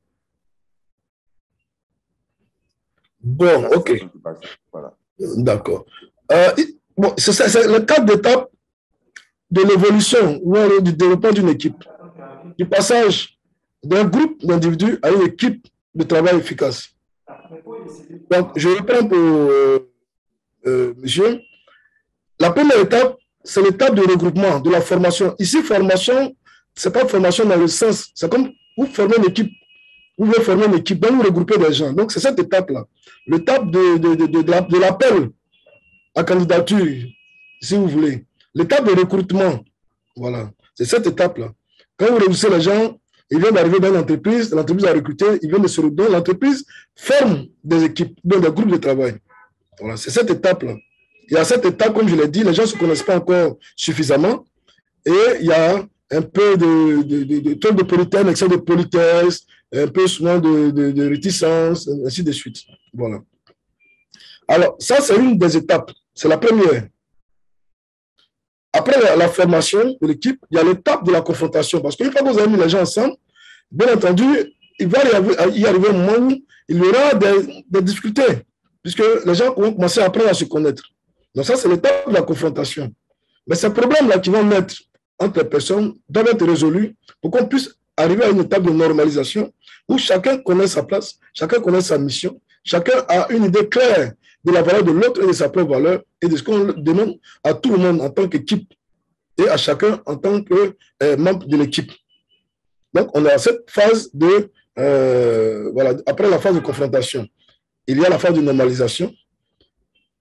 Bon, OK. Voilà. D'accord. Bon, c'est le 4 étapes de l'évolution ou du développement d'une équipe. Du passage d'un groupe d'individus à une équipe de travail efficace. Donc, je reprends pour monsieur. La première étape, c'est l'étape de regroupement, de la formation. Ici, formation, ce n'est pas formation dans le sens, c'est comme vous formez une équipe, vous voulez former une équipe, donc vous regroupez des gens. Donc, c'est cette étape-là. L'étape de l'appel à candidature, si vous voulez. L'étape de recrutement, voilà. C'est cette étape-là. Quand vous réunissez les gens, ils viennent d'arriver dans l'entreprise a recruté, ils viennent de se redonner, l'entreprise forme des équipes, donc des groupes de travail. Voilà, c'est cette étape-là. Et à cette étape, comme je l'ai dit, les gens ne se connaissent pas encore suffisamment et il y a un peu de ton de politesse, excès de politesse, un peu souvent de réticence, ainsi de suite. Voilà. Alors, ça, c'est une des étapes. C'est la première. Après la formation de l'équipe, il y a l'étape de la confrontation. Parce qu'une fois que vous avez mis les gens ensemble, bien entendu, il va y arriver un moment où il y aura des difficultés, puisque les gens vont commencer à apprendre à se connaître. Donc ça, c'est l'étape de la confrontation. Mais ces problèmes-là qui vont naître entre les personnes doivent être résolus pour qu'on puisse arriver à une étape de normalisation où chacun connaît sa place, chacun connaît sa mission, chacun a une idée claire de la valeur de l'autre et de sa propre valeur et de ce qu'on demande à tout le monde en tant qu'équipe et à chacun en tant que membre de l'équipe. Donc, on a cette phase de, voilà, après la phase de confrontation, il y a la phase de normalisation.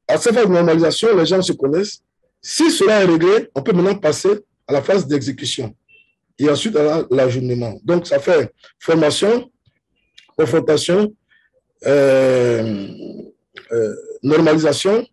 à cette phase de normalisation, les gens se connaissent. Si cela est réglé, on peut maintenant passer à la phase d'exécution et ensuite à l'ajournement. Donc, ça fait formation, confrontation, normalisation.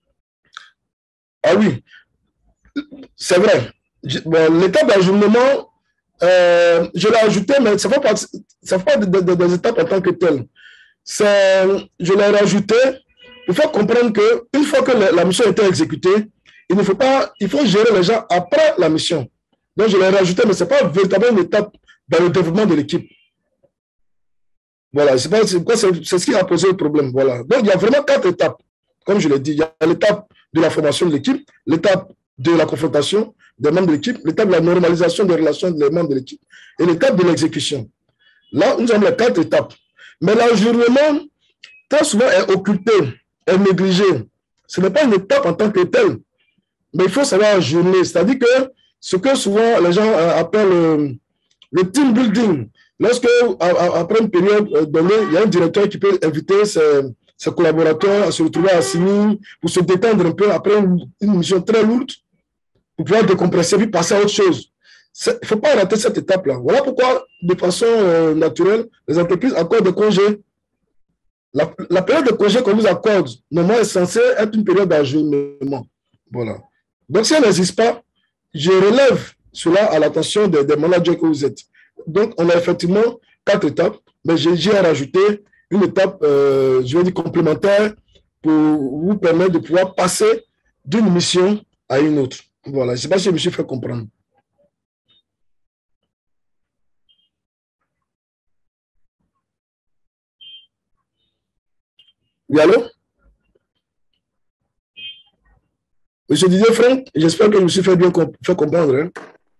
Ah oui, c'est vrai. Bon, l'étape d'ajournement, je l'ai ajouté, mais ça ne fait pas des étapes en tant que telles. Je l'ai rajouté pour faire comprendre qu'une fois que la mission a été exécutée, il faut gérer les gens après la mission. Donc, je l'ai rajouté, mais ce n'est pas véritablement une étape dans le développement de l'équipe. Voilà, c'est ce qui a posé le problème. Voilà. Donc, il y a vraiment 4 étapes. Comme je l'ai dit, il y a l'étape de la formation de l'équipe, l'étape de la confrontation des membres de l'équipe, l'étape de la normalisation des relations des membres de l'équipe et l'étape de l'exécution. Là, nous avons les 4 étapes. Mais l'ajournement, très souvent, est occulté, est négligé. Ce n'est pas une étape en tant que telle, mais il faut savoir ajourner. C'est-à-dire que ce que souvent les gens appellent le team building, lorsque, après une période donnée, il y a un directeur qui peut inviter ses collaborateurs à se retrouver à Sini pour se détendre un peu après une mission très lourde, pour pouvoir décompresser puis passer à autre chose. Il ne faut pas rater cette étape-là. Voilà pourquoi, de façon naturelle, les entreprises accordent des congés. La période de congé qu'on vous accorde, normalement, est censée être une période d'ajournement. Voilà. Donc, si elle n'existe pas, je relève cela à l'attention des managers que vous êtes. Donc, on a effectivement 4 étapes, mais j'ai rajouté une étape, je vais dire, complémentaire pour vous permettre de pouvoir passer d'une mission à une autre. Voilà, je ne sais pas si je me suis fait comprendre. Oui, allô? Monsieur Didier Franck, j'espère que je me suis fait bien fait comprendre. Hein?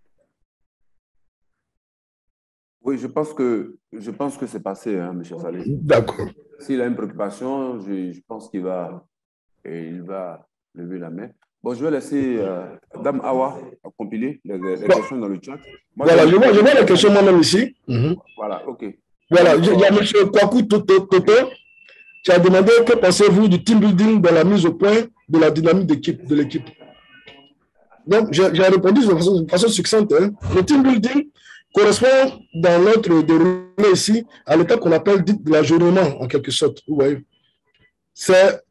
Oui, je pense que c'est passé, hein, M. Saleh. D'accord. S'il a une préoccupation, je pense qu'il va lever la main. Bon, je vais laisser Dame Awa compiler les questions dans le chat. Moi, voilà, je vois les questions moi-même ici. Voilà, OK. Voilà, il y a M. Kwaku Toto qui a demandé que pensez-vous du team building dans la mise au point de la dynamique de l'équipe. Donc, j'ai répondu de façon succincte. Hein. Le team building correspond dans notre déroulé ici à l'étape qu'on appelle de l'ajournement, en quelque sorte. Vous voyez. C'est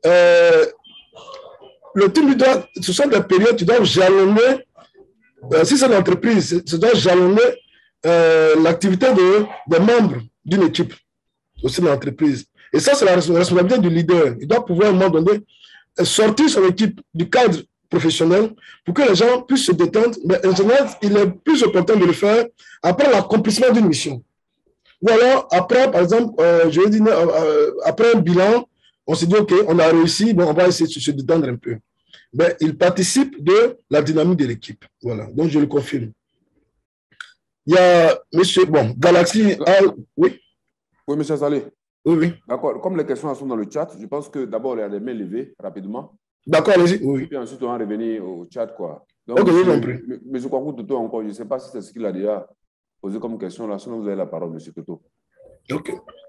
le team building, ce sont des périodes qui doivent jalonner, si c'est une entreprise, ça doit jalonner l'activité des membres d'une équipe au sein de l'entreprise. Et ça, c'est la responsabilité du leader. Il doit pouvoir, à un moment donné, sortir son équipe du cadre professionnel pour que les gens puissent se détendre. Mais en général, il est plus opportun de le faire après l'accomplissement d'une mission. Ou alors, après, par exemple, je vais dire, après un bilan, on se dit, OK, on a réussi, bon, on va essayer de se détendre un peu. Mais il participe de la dynamique de l'équipe. Voilà, donc je le confirme. Il y a monsieur, bon, Galaxy, oui. Oui, monsieur Saleh. Oui, oui. D'accord, comme les questions sont dans le chat, je pense que d'abord, il y a des mains levées rapidement. D'accord, allez-y. Oui. Et puis ensuite, on va revenir au chat, quoi. Donc, ok, oui, non plus. Monsieur Kwaku Toto, encore, je ne sais pas si c'est ce qu'il a déjà posé comme question là, sinon vous avez la parole, monsieur Toto. Ok.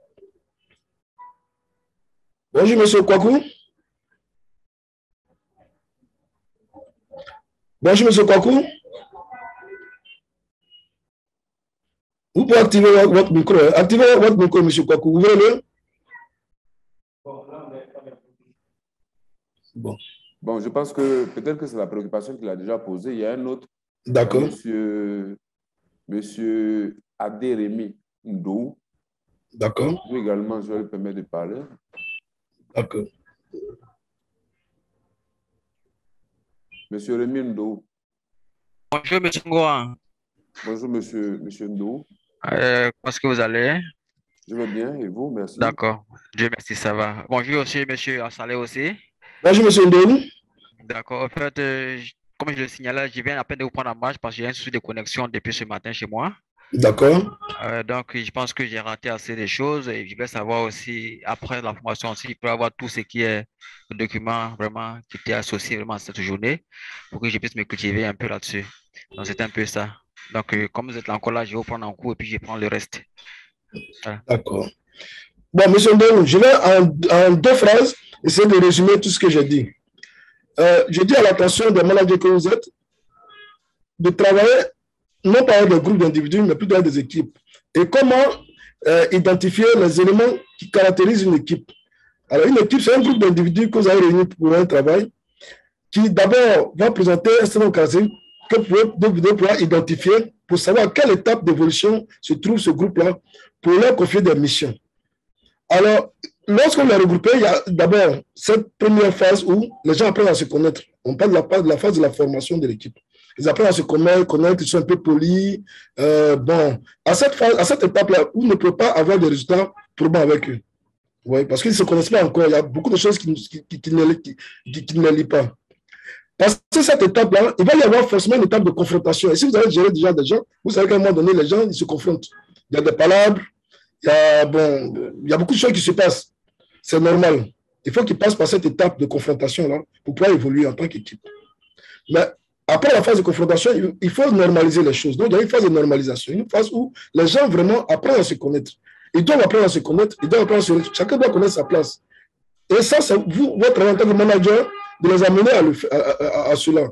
Bonjour, monsieur Kwaku. Bonjour, monsieur Kwaku. Vous pouvez activer votre micro. Activez votre micro, monsieur Kwaku. Ouvrez-le. Bon, je pense que peut-être que c'est la préoccupation qu'il a déjà posée. Il y a un autre. D'accord. Monsieur Adérémy Ndou. D'accord. Lui également, je vais lui permettre de parler. D'accord. Monsieur Rémy Ndou. Bonjour, monsieur Ngoa. Bonjour, monsieur Ndou. Comment est-ce que vous allez? Je vais bien, et vous? Merci. D'accord. Dieu merci, ça va. Bonjour aussi, monsieur Assalé aussi. Bonjour, monsieur Ndou. D'accord. En fait, comme je le signalais, je viens à peine de vous prendre en marche parce que j'ai un souci de connexion depuis ce matin chez moi. D'accord. Donc, je pense que j'ai raté assez de choses et je vais savoir aussi, après la formation aussi, il peut y avoir tout ce qui est le document vraiment qui était associé vraiment à cette journée pour que je puisse me cultiver un peu là-dessus. Donc, c'est un peu ça. Donc, comme vous êtes là encore là, je vais vous prendre en cours et puis je prends le reste. Voilà. D'accord. Bon, monsieur Ndou, je vais en 2 phrases essayer de résumer tout ce que j'ai dit. Je dis à l'attention des managers que vous êtes de travailler non pas avec des groupes d'individus, mais plutôt avec des équipes. Et comment identifier les éléments qui caractérisent une équipe. Alors, une équipe, c'est un groupe d'individus que vous avez réunis pour un travail qui, d'abord, va présenter un certain nombre de caractéristiques que vous devez pouvoir identifier pour savoir à quelle étape d'évolution se trouve ce groupe-là pour leur confier des missions. Alors, lorsqu'on les regroupé, il y a d'abord cette première phase où les gens apprennent à se connaître. On parle de la phase de la formation de l'équipe. Ils apprennent à se connaître, ils sont un peu polis. Bon, à cette étape-là, vous ne pouvez pas avoir des résultats probants avec eux. Oui, parce qu'ils ne se connaissent pas encore. Il y a beaucoup de choses qui ne les lient pas. Parce que cette étape-là, il va y avoir forcément une étape de confrontation. Et si vous avez géré déjà des gens, vous savez qu'à un moment donné, les gens ils se confrontent. Il y a des palabres, il y a beaucoup de choses qui se passent. C'est normal. Il faut qu'ils passent par cette étape de confrontation-là pour pouvoir évoluer en tant qu'équipe. Mais après la phase de confrontation, il faut normaliser les choses. Donc, il y a une phase de normalisation, une phase où les gens vraiment apprennent à se connaître. Ils doivent apprendre à se connaître, chacun doit connaître sa place. Et ça, c'est votre rôle en tant que manager de les amener à cela.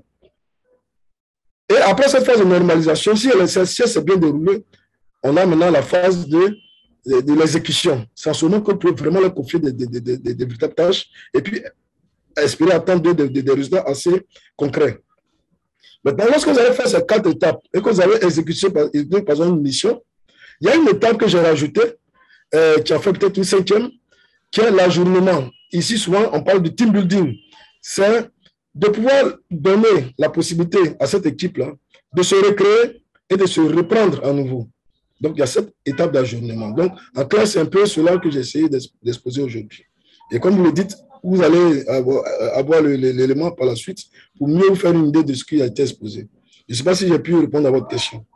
Et après cette phase de normalisation, si elle s'est bien déroulée, on a maintenant la phase de l'exécution. C'est en ce moment qu'on peut vraiment leur confier des véritables tâches et puis espérer attendre des résultats assez concrets. Maintenant, lorsque vous avez fait ces 4 étapes et que vous avez exécuté par exemple une mission, il y a une étape que j'ai rajoutée, qui a fait peut-être une 5e, qui est l'ajournement. Ici, souvent, on parle de team building. C'est de pouvoir donner la possibilité à cette équipe-là de se recréer et de se reprendre à nouveau. Donc, il y a cette étape d'ajournement. Donc, en classe, c'est un peu cela que j'ai essayé d'exposer aujourd'hui. Et comme vous le dites, vous allez avoir l'élément par la suite pour mieux vous faire une idée de ce qui a été exposé. Je ne sais pas si j'ai pu répondre à votre question.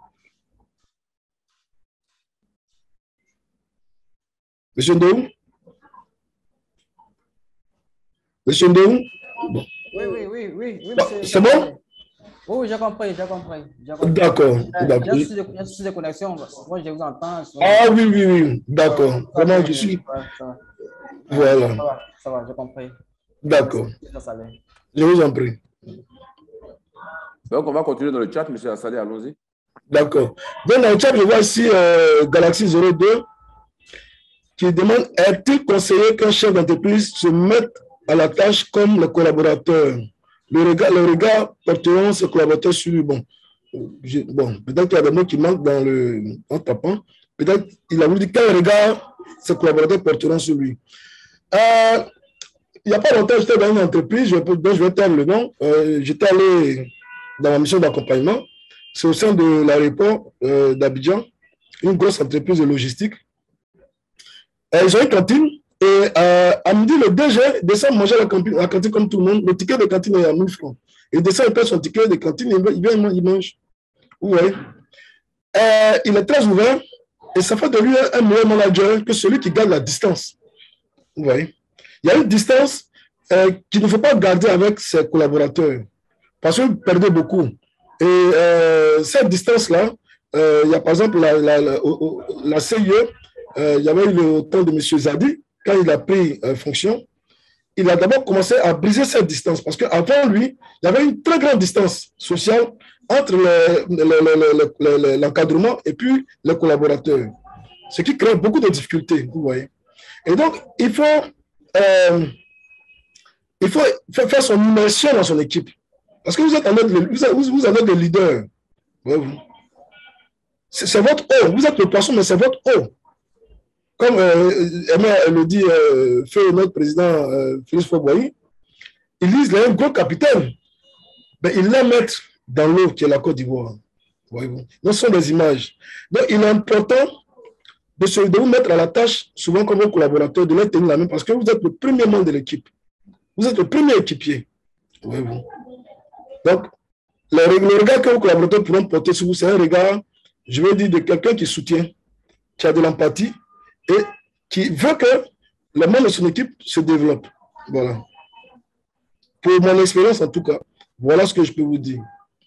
Monsieur Ndou? Monsieur Ndou? Bon. Oui, c'est bon? Oui, j'ai compris. D'accord. J'ai suis de connexion. Moi, je vous entends. Ah oui. D'accord. Vraiment, je suis. Voilà. Ça va, j'ai compris. D'accord. Je vous en prie. Donc, on va continuer dans le chat, M. Assalé, allons-y. D'accord. Donc, dans le chat, je vois ici Galaxy 02 qui demande: est-il conseillé qu'un chef d'entreprise se mette à la tâche comme le collaborateur? Le regard porteront ses collaborateurs sur lui. Bon, peut-être qu'il y a des mots qui manquent en tapant. Peut-être qu'il a voulu dire quel regard ses collaborateurs porteront sur lui. Il n'y a pas longtemps, j'étais dans une entreprise, dont je vais taire le nom. J'étais allé dans ma mission d'accompagnement. C'est au sein de l'aéroport d'Abidjan, une grosse entreprise de logistique. Ils ont une cantine et à midi, le DG descend manger à la cantine comme tout le monde. Le ticket de cantine est à 1000 francs. Il descend, il paie son ticket de cantine, il vient, il mange. Vous voyez? Il est très ouvert et ça fait de lui un meilleur manager que celui qui garde la distance. Vous voyez? Il y a une distance qu'il ne faut pas garder avec ses collaborateurs parce que vous perdez beaucoup. Et cette distance-là, il y a par exemple la CIE, il y avait eu le temps de M. Zadi, quand il a pris fonction, il a d'abord commencé à briser cette distance parce qu'avant lui, il y avait une très grande distance sociale entre l'encadrement et puis les collaborateurs, ce qui crée beaucoup de difficultés, vous voyez. Et donc, il faut faire son immersion dans son équipe. Parce que vous êtes en êtes le leader. C'est votre eau. Vous êtes le poisson, mais c'est votre eau. Comme le dit notre président Félix Faure-Boilly, il dit qu'il est un gros capitaine. Mais il l'a mettre dans l'eau qui est la Côte d'Ivoire. Donc, ce sont des images. Donc, il est important de vous mettre à la tâche, souvent comme vos collaborateurs, de leur tenir la main parce que vous êtes le premier membre de l'équipe. Vous êtes le premier équipier. Donc, le regard que vos collaborateurs pourront porter sur vous, c'est un regard, je veux dire, de quelqu'un qui soutient, qui a de l'empathie et qui veut que le monde de son équipe se développe. Voilà. Pour mon expérience, en tout cas, voilà ce que je peux vous dire.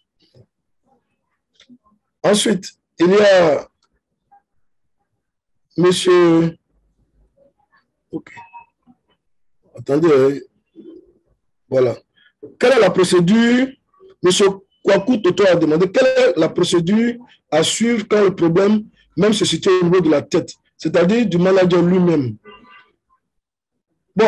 Ensuite, il y a Monsieur... Ok. Attendez, voilà. Quelle est la procédure? Monsieur Kwaku Toto a demandé quelle est la procédure à suivre quand le problème même se situe au niveau de la tête, c'est-à-dire du manager lui-même. Bon,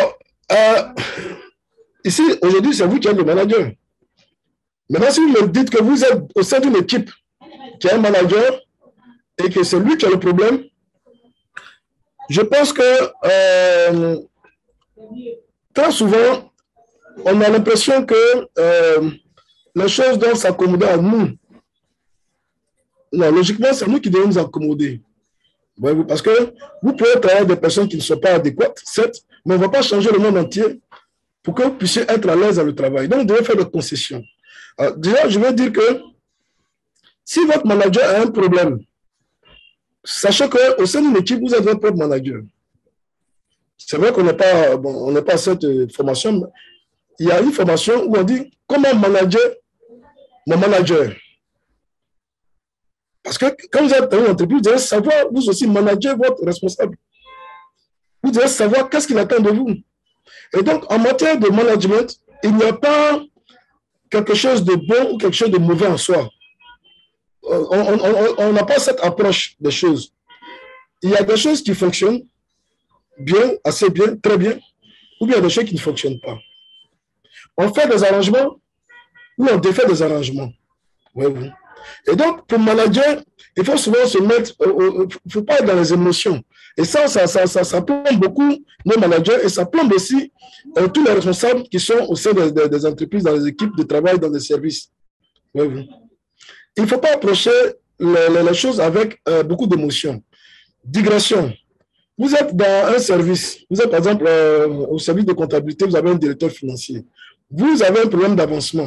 ici, aujourd'hui, c'est vous qui êtes le manager. Maintenant, si vous me dites que vous êtes au sein d'une équipe qui a un manager et que c'est lui qui a le problème, je pense que très souvent, on a l'impression que les choses doivent s'accommoder à nous. Non, logiquement, c'est nous qui devons nous accommoder. Ouais, parce que vous pouvez travailler avec des personnes qui ne sont pas adéquates, certes, mais on ne va pas changer le monde entier pour que vous puissiez être à l'aise dans le travail. Donc, vous devez faire des concessions. Alors, déjà, je veux dire que si votre manager a un problème, sachez qu'au sein d'une équipe, vous êtes votre propre manager. C'est vrai qu'on n'est pas, bon, on n'est pas à cette formation, mais il y a une formation où on dit comment manager mon manager. Parce que quand vous êtes dans une entreprise, vous devez savoir, vous aussi, manager votre responsable. Vous devez savoir qu'est-ce qu'il attend de vous. Et donc, en matière de management, il n'y a pas quelque chose de bon ou quelque chose de mauvais en soi. On n'a pas cette approche des choses. Il y a des choses qui fonctionnent bien, assez bien, très bien, ou bien des choses qui ne fonctionnent pas. On fait des arrangements ou on défait des arrangements. Oui. Et donc, pour manager, il faut souvent se mettre, il ne faut pas être dans les émotions. Et ça plombe beaucoup nos managers et ça plombe aussi tous les responsables qui sont au sein des entreprises, dans les équipes de travail, dans les services. Oui. Il ne faut pas approcher les choses avec beaucoup d'émotions. Digression. Vous êtes dans un service, vous êtes par exemple au service de comptabilité, vous avez un directeur financier. Vous avez un problème d'avancement.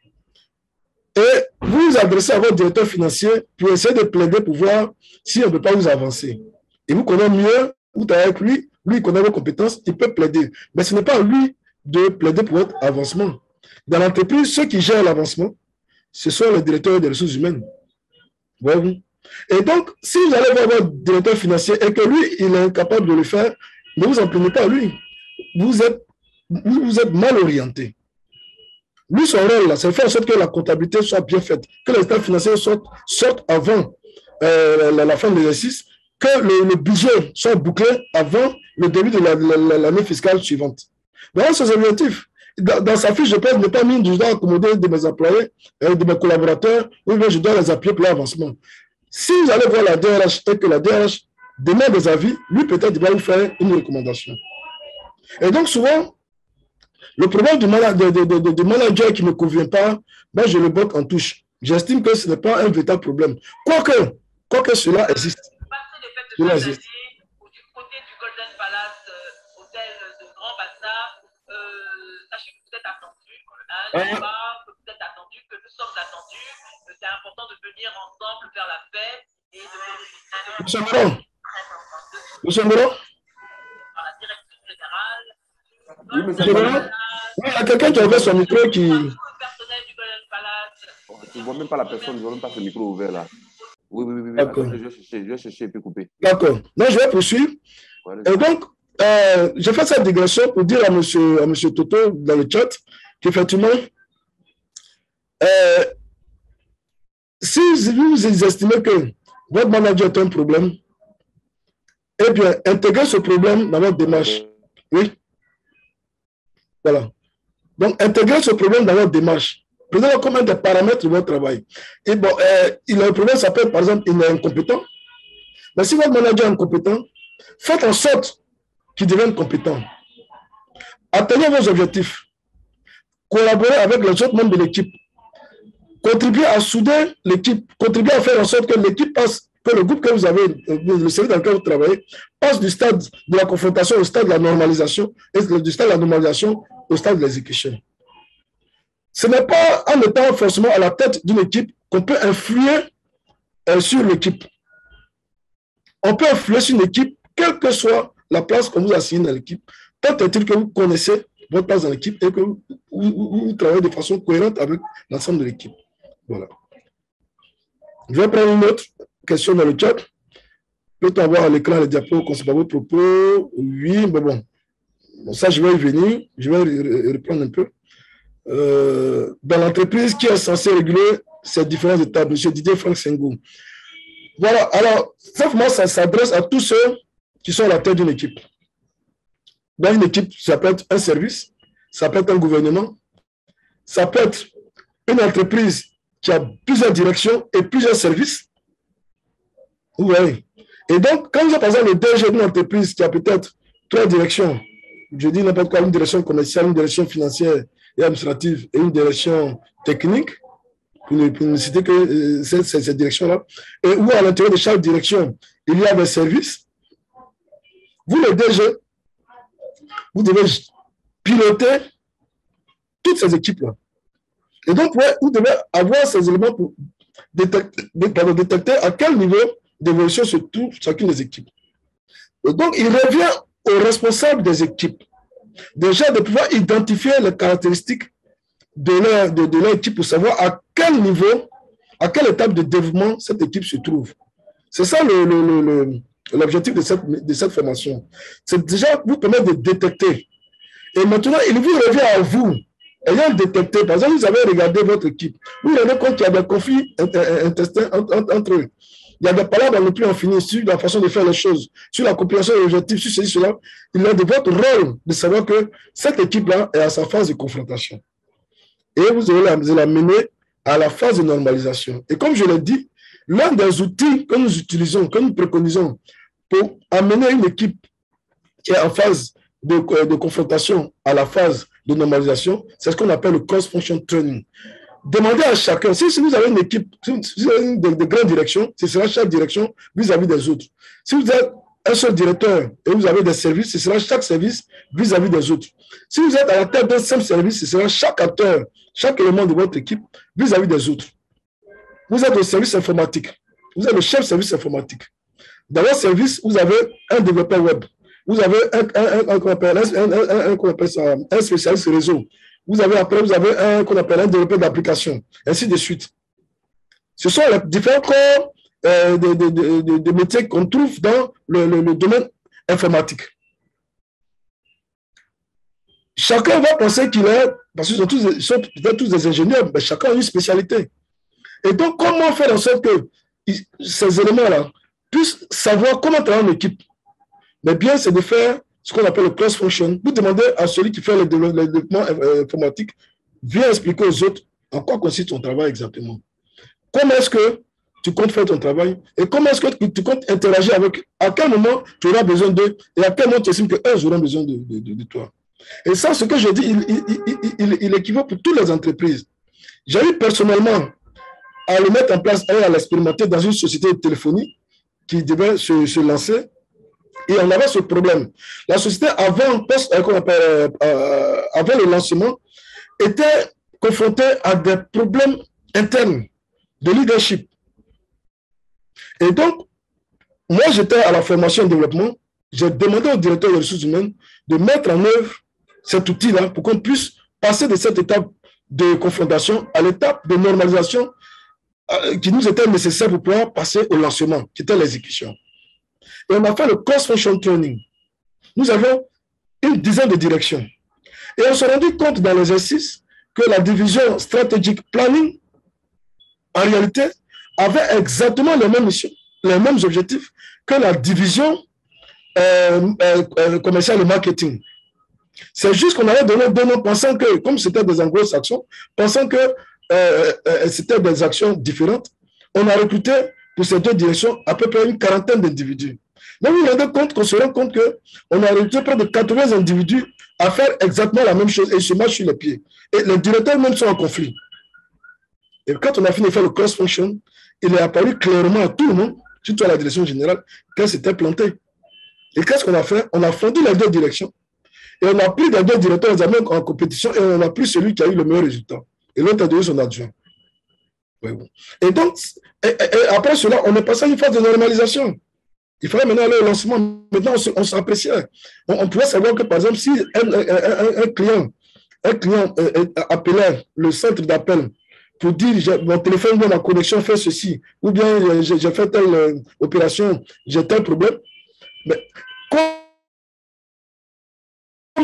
Et vous vous adressez à votre directeur financier pour essayer de plaider pour voir si on ne peut pas vous avancer. Et vous connaissez mieux, vous travaillez avec lui, lui il connaît vos compétences, il peut plaider. Mais ce n'est pas à lui de plaider pour votre avancement. Dans l'entreprise, ceux qui gèrent l'avancement, ce sont les directeurs des ressources humaines. Voyez-vous? Et donc, si vous allez voir votre directeur financier et que lui, il est incapable de le faire, ne vous en prenez pas à lui. Vous êtes mal orienté. Lui, son rôle, là, c'est de faire en sorte que la comptabilité soit bien faite, que les états financiers sortent avant la fin de l'exercice, que le budget soit bouclé avant le début de l'année fiscale suivante. Voilà ses objectifs. Dans sa fiche de paie, il n'est pas mis, je dois accommoder de mes employés, de mes collaborateurs, ou bien je dois les appuyer pour l'avancement. Si vous allez voir la DRH et que la DRH demande des avis, lui peut-être va vous faire une recommandation. Et donc souvent, le problème du manager qui ne convient pas, ben je le botte en touche. J'estime que ce n'est pas un véritable problème. Quoique cela existe. Cela existe. Du côté du Golden Palace, hôtel de Grand Bassard, sachez que vous êtes attendus, que vous êtes attendus, que nous sommes attendus. C'est important de venir ensemble faire la fête et de Monsieur Moron. Monsieur Moron. Par la direction générale. Oui, monsieur Moron. Il y a quelqu'un qui a ouvert son micro qui. Le personnel du Golden Palace. Je ne vois même pas la personne, je ne vois même pas ce micro ouvert là. Oui. D'accord. Je vais chercher et puis couper. D'accord. Donc, je vais poursuivre. Voilà. Et donc, j'ai fait cette digression pour dire à monsieur Toto dans le chat qu'effectivement, si vous estimez que votre manager est un problème, eh bien, intégrez ce problème dans votre démarche. Oui. Voilà. Donc, intégrez ce problème dans votre démarche. Prenez-le comme un des paramètres de votre travail. Et bon, il a un problème, ça peut être, par exemple, il est incompétent. Mais si votre manager est incompétent, faites en sorte qu'il devienne compétent. Atteignez vos objectifs. Collaborez avec les autres membres de l'équipe. Contribuez à souder l'équipe. Contribuez à faire en sorte que l'équipe passe, que le groupe que vous avez, le service dans lequel vous travaillez, passe du stade de la confrontation au stade de la normalisation et du stade de la normalisation au stade de l'exécution. Ce n'est pas en étant forcément à la tête d'une équipe qu'on peut influer sur l'équipe. On peut influer sur une équipe, quelle que soit la place qu'on vous assigne dans l'équipe. Tant est-il que vous connaissez votre place dans l'équipe et que vous travaillez de façon cohérente avec l'ensemble de l'équipe. Voilà. Je vais prendre une autre question dans le chat. Peut-on avoir à l'écran les diapos concernant vos propos? Oui, mais bon. Bon, ça, je vais y venir, je vais reprendre un peu. Dans l'entreprise qui est censée réguler ces différentes étapes, M. Didier Franck Senghou. Voilà, alors, ça s'adresse à tous ceux qui sont à la tête d'une équipe. Dans une équipe, ça peut être un service, ça peut être un gouvernement, ça peut être une entreprise qui a plusieurs directions et plusieurs services. Vous voyez. Et donc, quand vous avez par exemple le DG d'une entreprise qui a peut-être 3 directions, je dis n'importe quoi, une direction commerciale, une direction financière et administrative et une direction technique, pour ne citer que ces directions-là, et où à l'intérieur de chaque direction, il y a des services, vous, le DG, vous devez piloter toutes ces équipes-là. Et donc, vous devez avoir ces éléments pour détecter à quel niveau d'évolution se trouve chacune des équipes. Et donc, il revient aux responsables des équipes, déjà de pouvoir identifier les caractéristiques de leur équipe pour savoir à quel niveau, à quelle étape de développement cette équipe se trouve. C'est ça l'objectif de cette formation. C'est déjà vous permettre de détecter. Et maintenant, il vous revient à vous, ayant détecté, par exemple, vous avez regardé votre équipe, vous vous rendez compte qu'il y a des conflits intestins entre eux. Il y a des palabres à ne plus en finir sur la façon de faire les choses, sur la compréhension des objectifs, sur ceci, cela. Il est de votre rôle de savoir que cette équipe-là est à sa phase de confrontation. Et vous allez l'amener à la phase de normalisation. Et comme je l'ai dit, l'un des outils que nous utilisons, que nous préconisons pour amener une équipe qui est en phase de confrontation à la phase de normalisation, c'est ce qu'on appelle le cross-function training. Demandez à chacun, si vous avez une équipe, si vous avez de grandes directions, ce sera chaque direction vis-à-vis des autres. Si vous êtes un seul directeur et vous avez des services, ce sera chaque service vis-à-vis des autres. Si vous êtes à la tête d'un seul service, ce sera chaque acteur, chaque élément de votre équipe vis-à-vis des autres. Vous êtes au service informatique. Vous êtes le chef service informatique. Dans votre service, vous avez un développeur web. Vous avez un spécialiste réseau. Vous avez un qu'on appelle un développeur d'application, ainsi de suite. Ce sont les différents corps de métiers qu'on trouve dans le domaine informatique. Chacun va penser qu'il est, parce qu'ils sont peut-être tous des ingénieurs, mais chacun a une spécialité. Et donc, comment faire en sorte que ces éléments-là puissent savoir comment travailler en équipe? Mais bien, c'est de faire ce qu'on appelle le cross-function. Vous demandez à celui qui fait le développement informatique, viens expliquer aux autres en quoi consiste ton travail exactement. Comment est-ce que tu comptes faire ton travail et comment est-ce que tu comptes interagir avec, à quel moment tu auras besoin d'eux et à quel moment tu estimes qu'eux auront besoin de toi. Et ça, ce que je dis, il équivaut pour toutes les entreprises. J'ai eu personnellement à le mettre en place et à l'expérimenter dans une société de téléphonie qui devait se lancer. Et on avait ce problème. La société, avant le lancement, était confrontée à des problèmes internes de leadership. Et donc, moi, j'étais à la formation et développement. J'ai demandé au directeur des ressources humaines de mettre en œuvre cet outil-là pour qu'on puisse passer de cette étape de confrontation à l'étape de normalisation qui nous était nécessaire pour pouvoir passer au lancement, qui était l'exécution. Et on a fait le cross-function training. Nous avons une dizaine de directions. Et on s'est rendu compte dans l'exercice que la division stratégique planning, en réalité, avait exactement les mêmes missions, les mêmes objectifs que la division commerciale et marketing. C'est juste qu'on avait donné deux noms pensant que, comme c'était des anglo-saxons, pensant que c'était des actions différentes, on a recruté pour ces deux directions à peu près une quarantaine d'individus. Donc, vous vous rendez compte qu'on se rend compte qu'on a recruté près de 80 individus à faire exactement la même chose et ils se marchent sur les pieds. Et les directeurs même sont en conflit. Et quand on a fini de faire le cross-function, il est apparu clairement à tout le monde, surtout à la direction générale, qu'elle s'était plantée. Et qu'est-ce qu'on a fait? On a fondu les deux directions et on a pris les deux directeurs en compétition et on a pris celui qui a eu le meilleur résultat. Et l'autre a donné son adjoint. Et donc, après cela, on est passé à une phase de normalisation. Il fallait maintenant aller au lancement. Maintenant, on s'appréciait. On pouvait savoir que, par exemple, si un client appelait le centre d'appel pour dire mon téléphone, ma connexion fait ceci, ou bien j'ai fait telle opération, j'ai tel problème, mais comment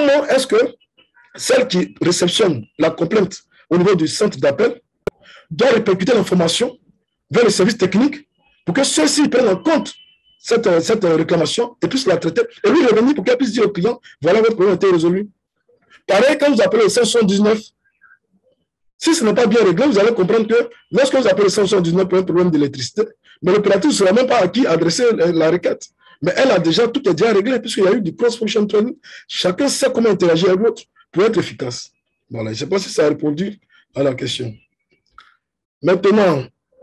comment est-ce que celle qui réceptionne la complainte au niveau du centre d'appel doit répercuter l'information vers les services techniques pour que ceux-ci prennent en compte cette réclamation et puissent la traiter et lui revenir pour qu'elle puisse dire au client, voilà, votre problème a été résolu. Pareil, quand vous appelez le 519, si ce n'est pas bien réglé, vous allez comprendre que lorsque vous appelez le 519 pour un problème d'électricité, mais l'opérateur ne saura même pas à qui adresser la requête. Mais elle a déjà, tout est déjà réglé puisqu'il y a eu du cross-function training. Chacun sait comment interagir avec l'autre pour être efficace. Voilà, je ne sais pas si ça a répondu à la question. Maintenant,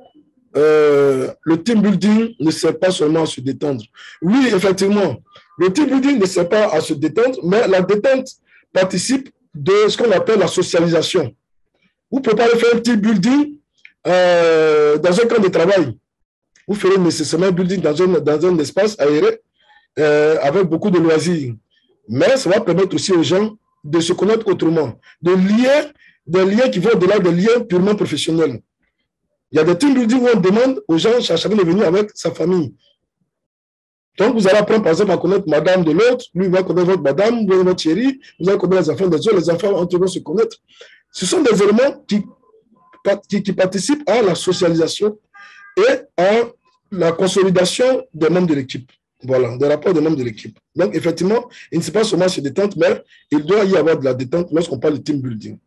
le team building ne sert pas seulement à se détendre. Oui, effectivement, le team building ne sert pas à se détendre, mais la détente participe de ce qu'on appelle la socialisation. Vous ne pouvez pas faire un team building dans un camp de travail. Vous ferez nécessairement un building dans un espace aéré avec beaucoup de loisirs. Mais ça va permettre aussi aux gens de se connaître autrement, des liens qui vont au-delà des liens purement professionnels. Il y a des team building où on demande aux gens, chacun de venir avec sa famille. Donc, vous allez apprendre, par exemple, à connaître madame de l'autre, lui va connaître votre madame, vous votre chérie, vous allez connaître les enfants des autres, les enfants entre eux vont se connaître. Ce sont des éléments qui participent à la socialisation et à la consolidation des membres de l'équipe. Voilà, des rapports des membres de l'équipe. Donc, effectivement, il ne s'est pas seulement se détente, mais il doit y avoir de la détente lorsqu'on parle de team building.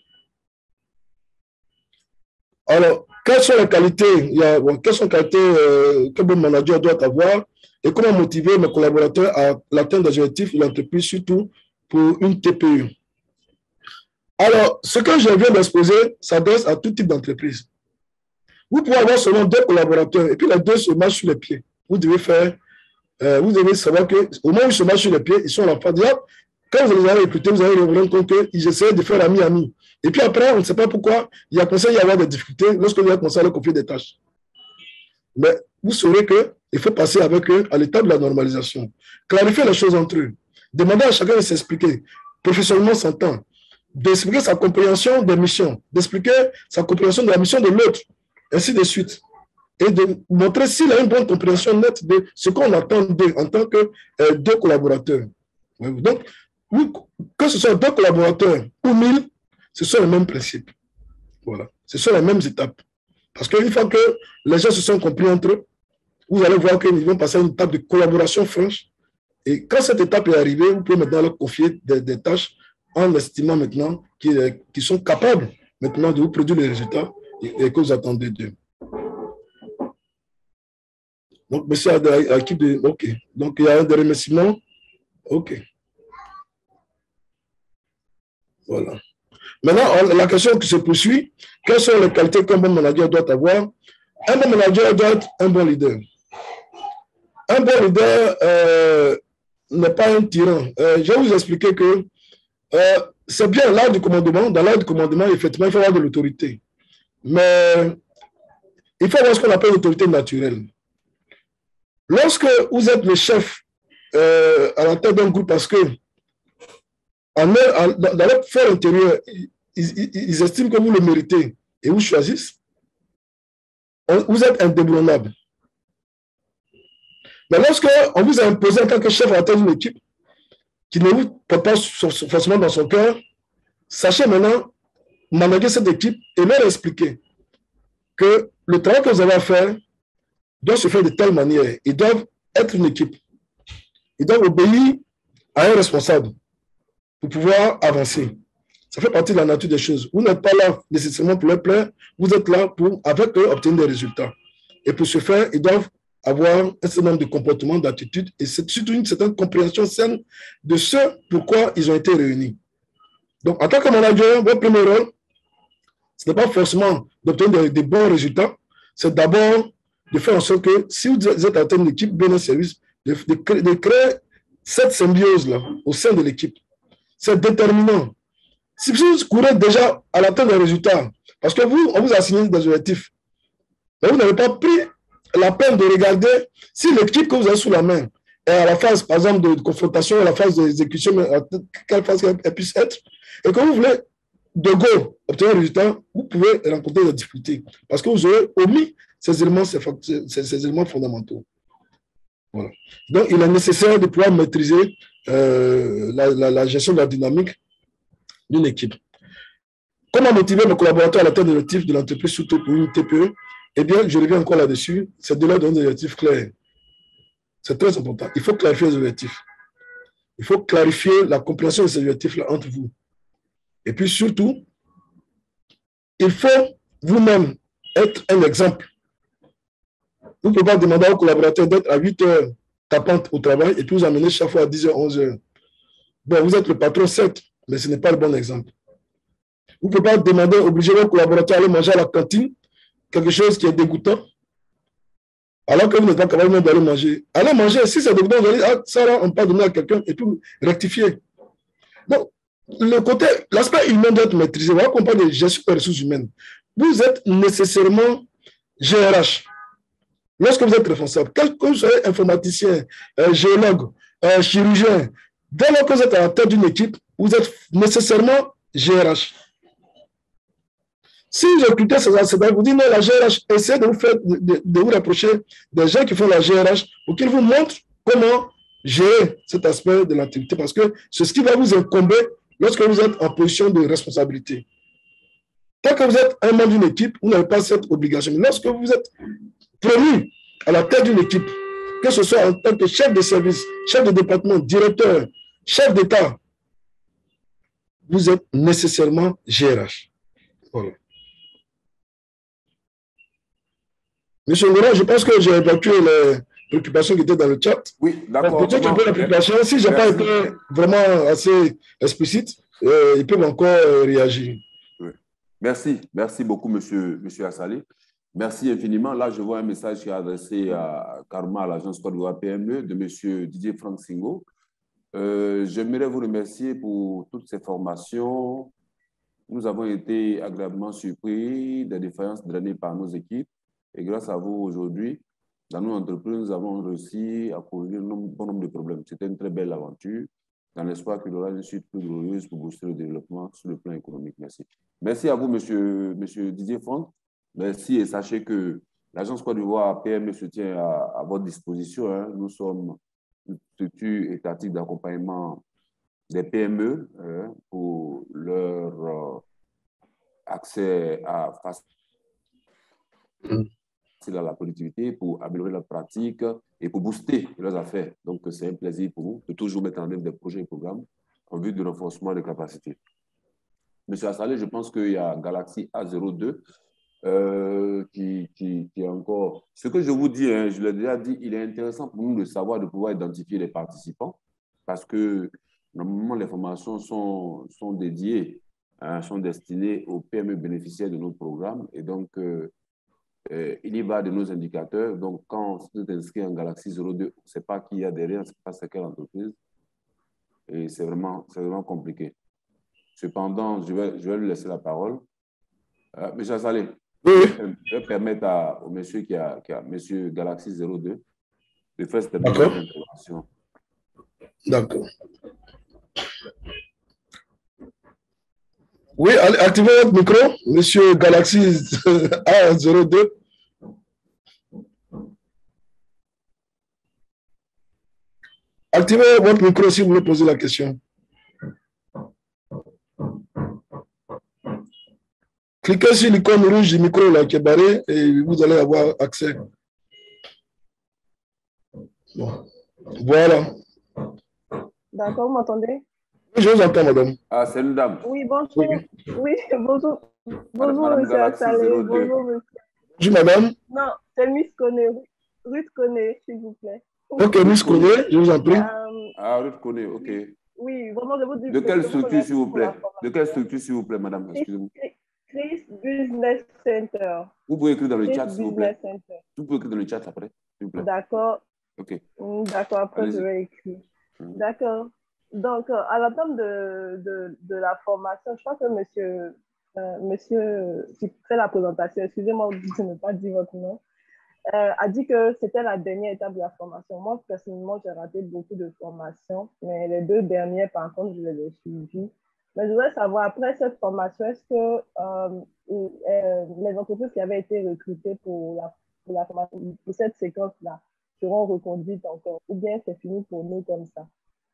Alors, quelles sont les qualités, quelles sont les qualités que le manager doit avoir et comment motiver mes collaborateurs à l'atteinte des objectifs de l'entreprise, surtout pour une TPE? Alors, ce que je viens d'exposer s'adresse à tout type d'entreprise. Vous pouvez avoir seulement 2 collaborateurs et puis les 2 se marchent sur les pieds. Vous devez savoir qu'au moment où ils se marchent sur les pieds, ils sont à la fin. Quand vous les avez recrutés, vous allez vous rendre compte qu'ils essaient de faire ami-ami. Et puis après, on ne sait pas pourquoi, il y a commencé à y avoir des difficultés lorsque vous avez commencé à leur confier des tâches. Mais vous saurez qu'il faut passer avec eux à l'étape de la normalisation. Clarifier les choses entre eux. Demander à chacun de s'expliquer. Professionnellement s'entend. D'expliquer sa compréhension des missions. D'expliquer sa compréhension de la mission de l'autre. Ainsi de suite. Et de montrer s'il a une bonne compréhension nette de ce qu'on attend d'eux en tant que 2 collaborateurs. Donc, que ce soit 2 collaborateurs ou 1000, ce sont les mêmes principes. Voilà. Ce sont les mêmes étapes. Parce qu'une fois que les gens se sont compris entre eux, vous allez voir qu'ils vont passer à une étape de collaboration franche. Et quand cette étape est arrivée, vous pouvez maintenant leur confier des tâches en estimant maintenant qu'ils sont capables maintenant de vous produire les résultats et que vous attendez d'eux. Donc, monsieur à qui de... OK. Donc, il y a un des remerciements. OK. Voilà. Maintenant, la question qui se poursuit, quelles sont les qualités qu'un bon manager doit avoir? Un bon manager doit être un bon leader. Un bon leader n'est pas un tyran. Je vais vous expliquer que c'est bien l'art du commandement. Dans l'art du commandement, effectivement, il faut avoir de l'autorité. Mais il faut avoir ce qu'on appelle l'autorité naturelle. Lorsque vous êtes le chef à la tête d'un groupe, parce que dans leur fort intérieur, ils estiment que vous le méritez et vous choisissent, vous êtes indéboulonnable. Mais lorsque on vous a imposé en tant que chef à la tête d'une équipe qui ne vous porte pas forcément dans son cœur, sachez maintenant manager cette équipe et leur expliquer que le travail que vous avez à faire doit se faire de telle manière. Ils doivent être une équipe. Ils doivent obéir à un responsable pour pouvoir avancer. Ça fait partie de la nature des choses. Vous n'êtes pas là nécessairement pour leur plaire, vous êtes là pour, avec eux, obtenir des résultats. Et pour ce faire, ils doivent avoir un certain nombre de comportements, d'attitudes, et c'est surtout une certaine compréhension saine de ce pourquoi ils ont été réunis. Donc, en tant que manager, votre premier rôle, ce n'est pas forcément d'obtenir des bons résultats, c'est d'abord de faire en sorte que si vous êtes à tête d'une équipe, bien un service, de créer cette symbiose-là au sein de l'équipe. C'est déterminant. Si vous courez déjà à la tête d'un résultat, parce que vous, on vous a assigné des objectifs, mais vous n'avez pas pris la peine de regarder si l'équipe que vous avez sous la main est à la phase, par exemple, de confrontation, à la phase d'exécution, à quelle phase elle puisse être, et que vous voulez de go obtenir un résultat, vous pouvez rencontrer des difficultés, parce que vous aurez omis ces éléments fondamentaux. Voilà. Donc, il est nécessaire de pouvoir maîtriser la gestion de la dynamique d'une équipe. Comment motiver mes collaborateurs à l'atteinte des objectifs de l'entreprise, surtout pour une TPE? Eh bien, je reviens encore là-dessus, c'est de leur donner des objectifs clairs. C'est très important. Il faut clarifier les objectifs. Il faut clarifier la compréhension de ces objectifs-là entre vous. Et puis surtout, il faut vous-même être un exemple. Vous ne pouvez pas demander aux collaborateurs d'être à 8 heures tapantes au travail et puis vous amener chaque fois à 10 heures, 11 heures. Bon, vous êtes le patron, certes, mais ce n'est pas le bon exemple. Vous ne pouvez pas demander, obliger vos collaborateurs à aller manger à la cantine, quelque chose qui est dégoûtant, alors que vous n'êtes pas capable même d'aller manger. Allez manger, si c'est dégoûtant, vous allez dire, ah, ça là, on peut donner à quelqu'un et puis rectifier. Donc, l'aspect humain doit être maîtrisé. Voilà qu'on parle de gestion des ressources humaines. Vous êtes nécessairement GRH. Lorsque vous êtes responsable, que vous soyez informaticien, géologue, chirurgien, dès lors que vous êtes à la tête d'une équipe, vous êtes nécessairement GRH. Si vous recrutez ces enseignants, vous dites non, la GRH, essayez de vous rapprocher des gens qui font la GRH pour qu'ils vous montrent comment gérer cet aspect de l'activité, parce que c'est ce qui va vous incomber lorsque vous êtes en position de responsabilité. Tant que vous êtes un membre d'une équipe, vous n'avez pas cette obligation. Mais lorsque vous êtes promu à la tête d'une équipe, que ce soit en tant que chef de service, chef de département, directeur, chef d'État, vous êtes nécessairement GRH. Voilà. Monsieur Ngora, je pense que j'ai évacué les préoccupations qui étaient dans le chat. Oui, d'accord. Peut-être un peu la préoccupation. Si je n'ai pas été vraiment assez explicite, ils peuvent encore réagir. Oui. Merci beaucoup, monsieur Assalé. Merci infiniment. Là, je vois un message qui est adressé carrément à l'agence Côte d'Ivoire PME de monsieur Didier Franck Singo. J'aimerais vous remercier pour toutes ces formations. Nous avons été agréablement surpris des défaillances drainées par nos équipes. Et grâce à vous, aujourd'hui, dans nos entreprises, nous avons réussi à couvrir un bon nombre de problèmes. C'était une très belle aventure, dans l'espoir qu'il y aura une suite plus glorieuse pour booster le développement sur le plan économique. Merci. Merci à vous, monsieur Didier Franck. Merci et sachez que l'agence Côte d'Ivoire PME se tient à votre disposition. Hein. Nous sommes une structure étatique d'accompagnement des PME pour leur accès à la productivité, pour améliorer la pratique et pour booster leurs affaires. Donc, c'est un plaisir pour nous de toujours mettre en œuvre des projets et programmes en vue du renforcement des capacités. Monsieur Assalé, je pense qu'il y a Galaxy A02 qui est encore... Ce que je vous dis, hein, je l'ai déjà dit, il est intéressant pour nous de savoir, de pouvoir identifier les participants parce que normalement, les formations sont dédiées, hein, sont destinées aux PME bénéficiaires de nos programmes et donc il y va de nos indicateurs. Donc, quand vous êtes inscrit en Galaxy 02, on ne sait pas qui y a derrière, on ne sait pas c'est quelle entreprise. Et c'est vraiment compliqué. Cependant, je vais lui laisser la parole. Monsieur Assalé, je vais permettre au monsieur qui a monsieur Galaxy 02 de faire cette première intervention. D'accord. Oui, activez votre micro, monsieur Galaxy A02. Activez votre micro si vous voulez poser la question. Cliquez sur l'icône rouge du micro là, qui est barré et vous allez avoir accès. Bon. Voilà. D'accord, vous m'entendez? Je vous entends, madame. Ah, c'est une dame. Oui, bonjour. Oui, bonjour. Bonjour, monsieur Assalé. Bonjour, monsieur. Bonjour, madame. Non, c'est Miss Koné. Ruth Koné, s'il vous plaît. Ok, Miss Koné, je vous en prie. Ruth Koné, ok. Oui, vraiment, je vous dis. De quelle structure, s'il vous plaît? De quelle structure, s'il vous plaît, madame? Excusez-moi. Chris Business Center. Vous pouvez écrire dans le chat, s'il vous plaît. Center. Vous pouvez écrire dans le chat après, s'il vous plaît. D'accord. Ok. D'accord, après je vais écrire. D'accord. Donc, à l'entame de la formation, je crois que monsieur qui fait la présentation, excusez-moi de ne pas dire votre nom, a dit que c'était la dernière étape de la formation. Moi, personnellement, j'ai raté beaucoup de formations, mais les 2 dernières, par contre, je les ai suivies. Mais je voudrais savoir, après cette formation, est-ce que les entreprises qui avaient été recrutées pour la formation, pour cette séquence-là, seront reconduites encore, ou bien c'est fini pour nous comme ça?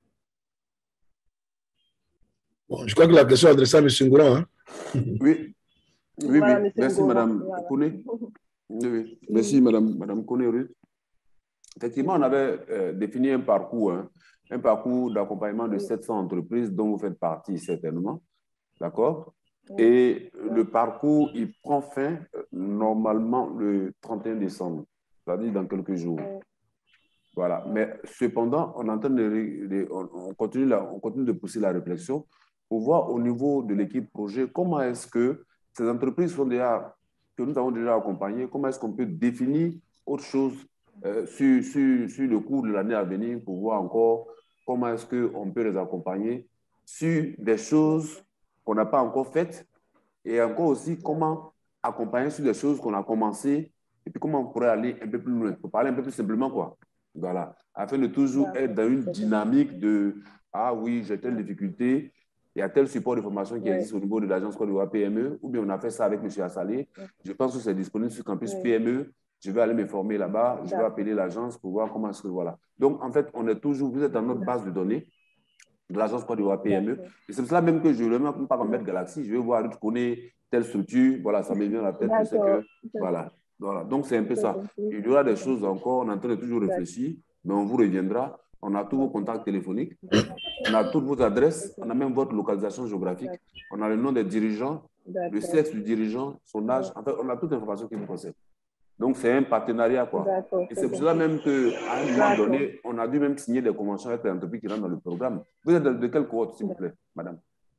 Bon, je crois que la question est adressée à M. Ngouran. Hein? Oui, oui, Voilà, oui. monsieur Merci, Ngouran, Madame voilà. Kone. Oui, oui. Merci, Madame Kone. Effectivement, on avait défini un parcours d'accompagnement de 700 entreprises dont vous faites partie certainement. D'accord? Et le parcours, il prend fin normalement le 31 décembre, c'est-à-dire dans quelques jours. Voilà. Mais cependant, on est en train on continue de pousser la réflexion pour voir au niveau de l'équipe projet comment est-ce que ces entreprises que nous avons déjà accompagnées, comment est-ce qu'on peut définir autre chose sur le cours de l'année à venir pour voir encore comment est-ce qu'on peut les accompagner sur des choses qu'on n'a pas encore faites et encore aussi comment accompagner sur des choses qu'on a commencées et puis comment on pourrait aller un peu plus loin, pour parler un peu plus simplement, quoi. Voilà, afin de toujours être dans une dynamique de « Ah oui, j'ai telle difficulté, il y a tel support de formation qui existe au niveau de l'agence Côte d'Ivoire PME, ou bien on a fait ça avec M. Assalé, je pense que c'est disponible sur Campus PME, je vais aller me former là-bas, je vais appeler l'agence pour voir comment est-ce que… » Voilà. Donc, en fait, vous êtes dans notre base de données de l'agence Côte d'Ivoire PME. Et c'est pour cela même que je ne veux même pas mettre Galaxy, je vais voir, je connais telle structure, voilà, ça me vient à la tête, je sais que… Voilà. Voilà, donc c'est un peu ça. Il y aura des choses encore, on est en train de toujours réfléchir, mais on vous reviendra. On a tous vos contacts téléphoniques, on a toutes vos adresses, on a même votre localisation géographique, on a le nom des dirigeants, le sexe du dirigeant, son âge, en fait, on a toute l'information qui vous concerne. Donc c'est un partenariat, quoi. Et c'est pour cela même qu'à un moment donné, on a dû même signer des conventions avec les entreprises qui rentrent dans le programme. Vous êtes de quelle cohorte, s'il vous plaît, madame?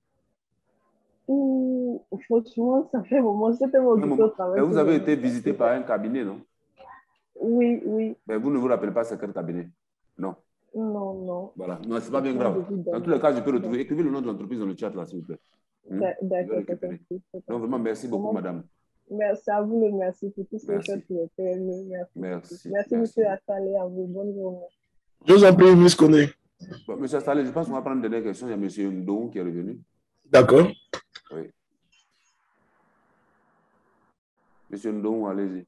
Franchement, ça fait un moment, j'étais occupée au travail. Vous avez été visité par un cabinet, non? Oui, oui. Mais vous ne vous rappelez pas c'est quel cabinet? Non. Non, non. Voilà. Non, c'est pas bien grave. Dans tous les cas, je peux retrouver. Écrivez le nom de l'entreprise dans le chat, là, s'il vous plaît. D'accord. Donc, vraiment, merci beaucoup, madame. Merci à vous, merci pour tout ce que vous faites pour le PME. Merci. Merci, monsieur Assalé, à vous. Bonne journée. Je vous en prie, M. Kone. Bon, monsieur Assalé, je pense qu'on va prendre une dernière question. Il y a monsieur Ndou qui est revenu. D'accord. Oui. Monsieur Ndou, allez-y.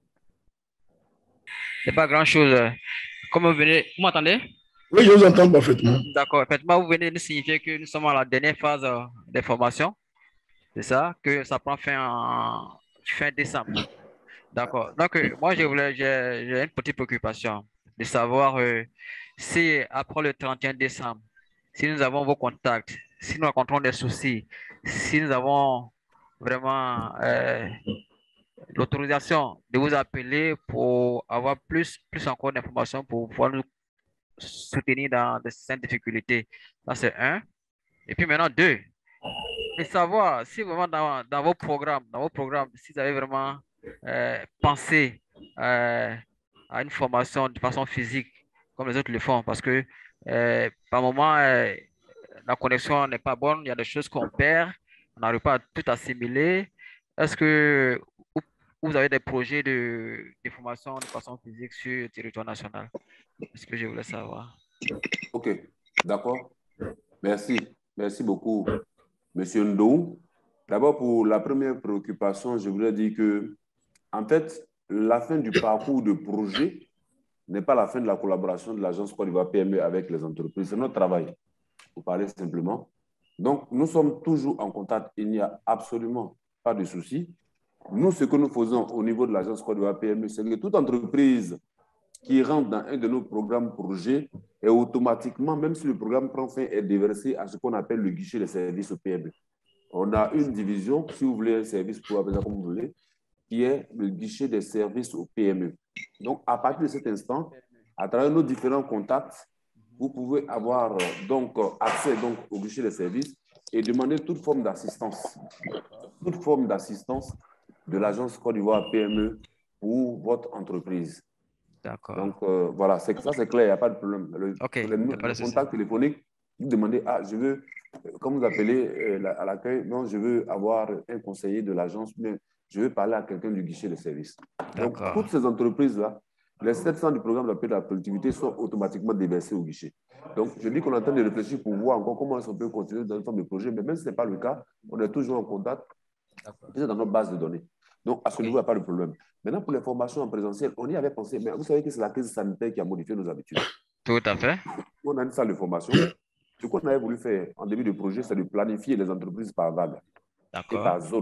C'est pas grand-chose. Comme vous venez, vous m'entendez? Oui, je vous entends parfaitement. D'accord. Effectivement, vous venez de signifier que nous sommes à la dernière phase des formations. C'est ça, que ça prend fin décembre. D'accord. Donc, moi, j'ai une petite préoccupation de savoir si après le 31 décembre, si nous avons vos contacts, si nous rencontrons des soucis, si nous avons vraiment l'autorisation de vous appeler pour avoir plus encore d'informations pour pouvoir nous soutenir dans cette difficulté. Ça, c'est un. Et puis maintenant, deux, et savoir si vraiment dans vos programmes, si vous avez vraiment pensé à une formation de façon physique, comme les autres le font, parce que par moment, la connexion n'est pas bonne, il y a des choses qu'on perd, on n'arrive pas à tout assimiler. Est-ce que vous avez des projets de formation de façon physique sur le territoire national? C'est ce que je voulais savoir. OK, d'accord. Merci. Merci beaucoup, monsieur Ndou. D'abord, pour la première préoccupation, je voudrais dire que, en fait, la fin du parcours de projet n'est pas la fin de la collaboration de l'agence Côte d'Ivoire PME avec les entreprises. C'est notre travail, pour parler simplement. Donc, nous sommes toujours en contact. Il n'y a absolument pas de souci. Nous, ce que nous faisons au niveau de l'agence Côte d'Ivoire PME, c'est que toute entreprise qui rentre dans un de nos programmes projets est automatiquement, même si le programme prend fin, est déversé à ce qu'on appelle le guichet de services au PME. On a une division, si vous voulez un service, pour appeler ça comme vous voulez, qui est le guichet des services au PME. Donc, à partir de cet instant, à travers nos différents contacts, vous pouvez avoir donc accès donc, au guichet des services et demander toute forme d'assistance. Toute forme d'assistance de l'agence Côte d'Ivoire PME pour votre entreprise. D'accord. Donc, voilà, ça c'est clair, il n'y a pas de problème. Le contact téléphonique, vous demandez, ah, je veux, comme vous appelez à l'accueil, non, je veux avoir un conseiller de l'agence, mais je veux parler à quelqu'un du guichet de service. Donc, toutes ces entreprises-là, les 700 du programme d'appel de la productivité sont automatiquement déversés au guichet. Donc, je dis qu'on est en train de réfléchir pour voir encore comment on peut continuer dans une forme de projet, mais même si ce n'est pas le cas, on est toujours en contact, c'est dans notre base de données. Donc, à ce niveau, il n'y a pas de problème. Maintenant, pour les formations en présentiel, on y avait pensé, mais vous savez que c'est la crise sanitaire qui a modifié nos habitudes. Tout à fait. On a une salle de formation. Ce qu'on avait voulu faire en début de projet, c'est de planifier les entreprises par vague et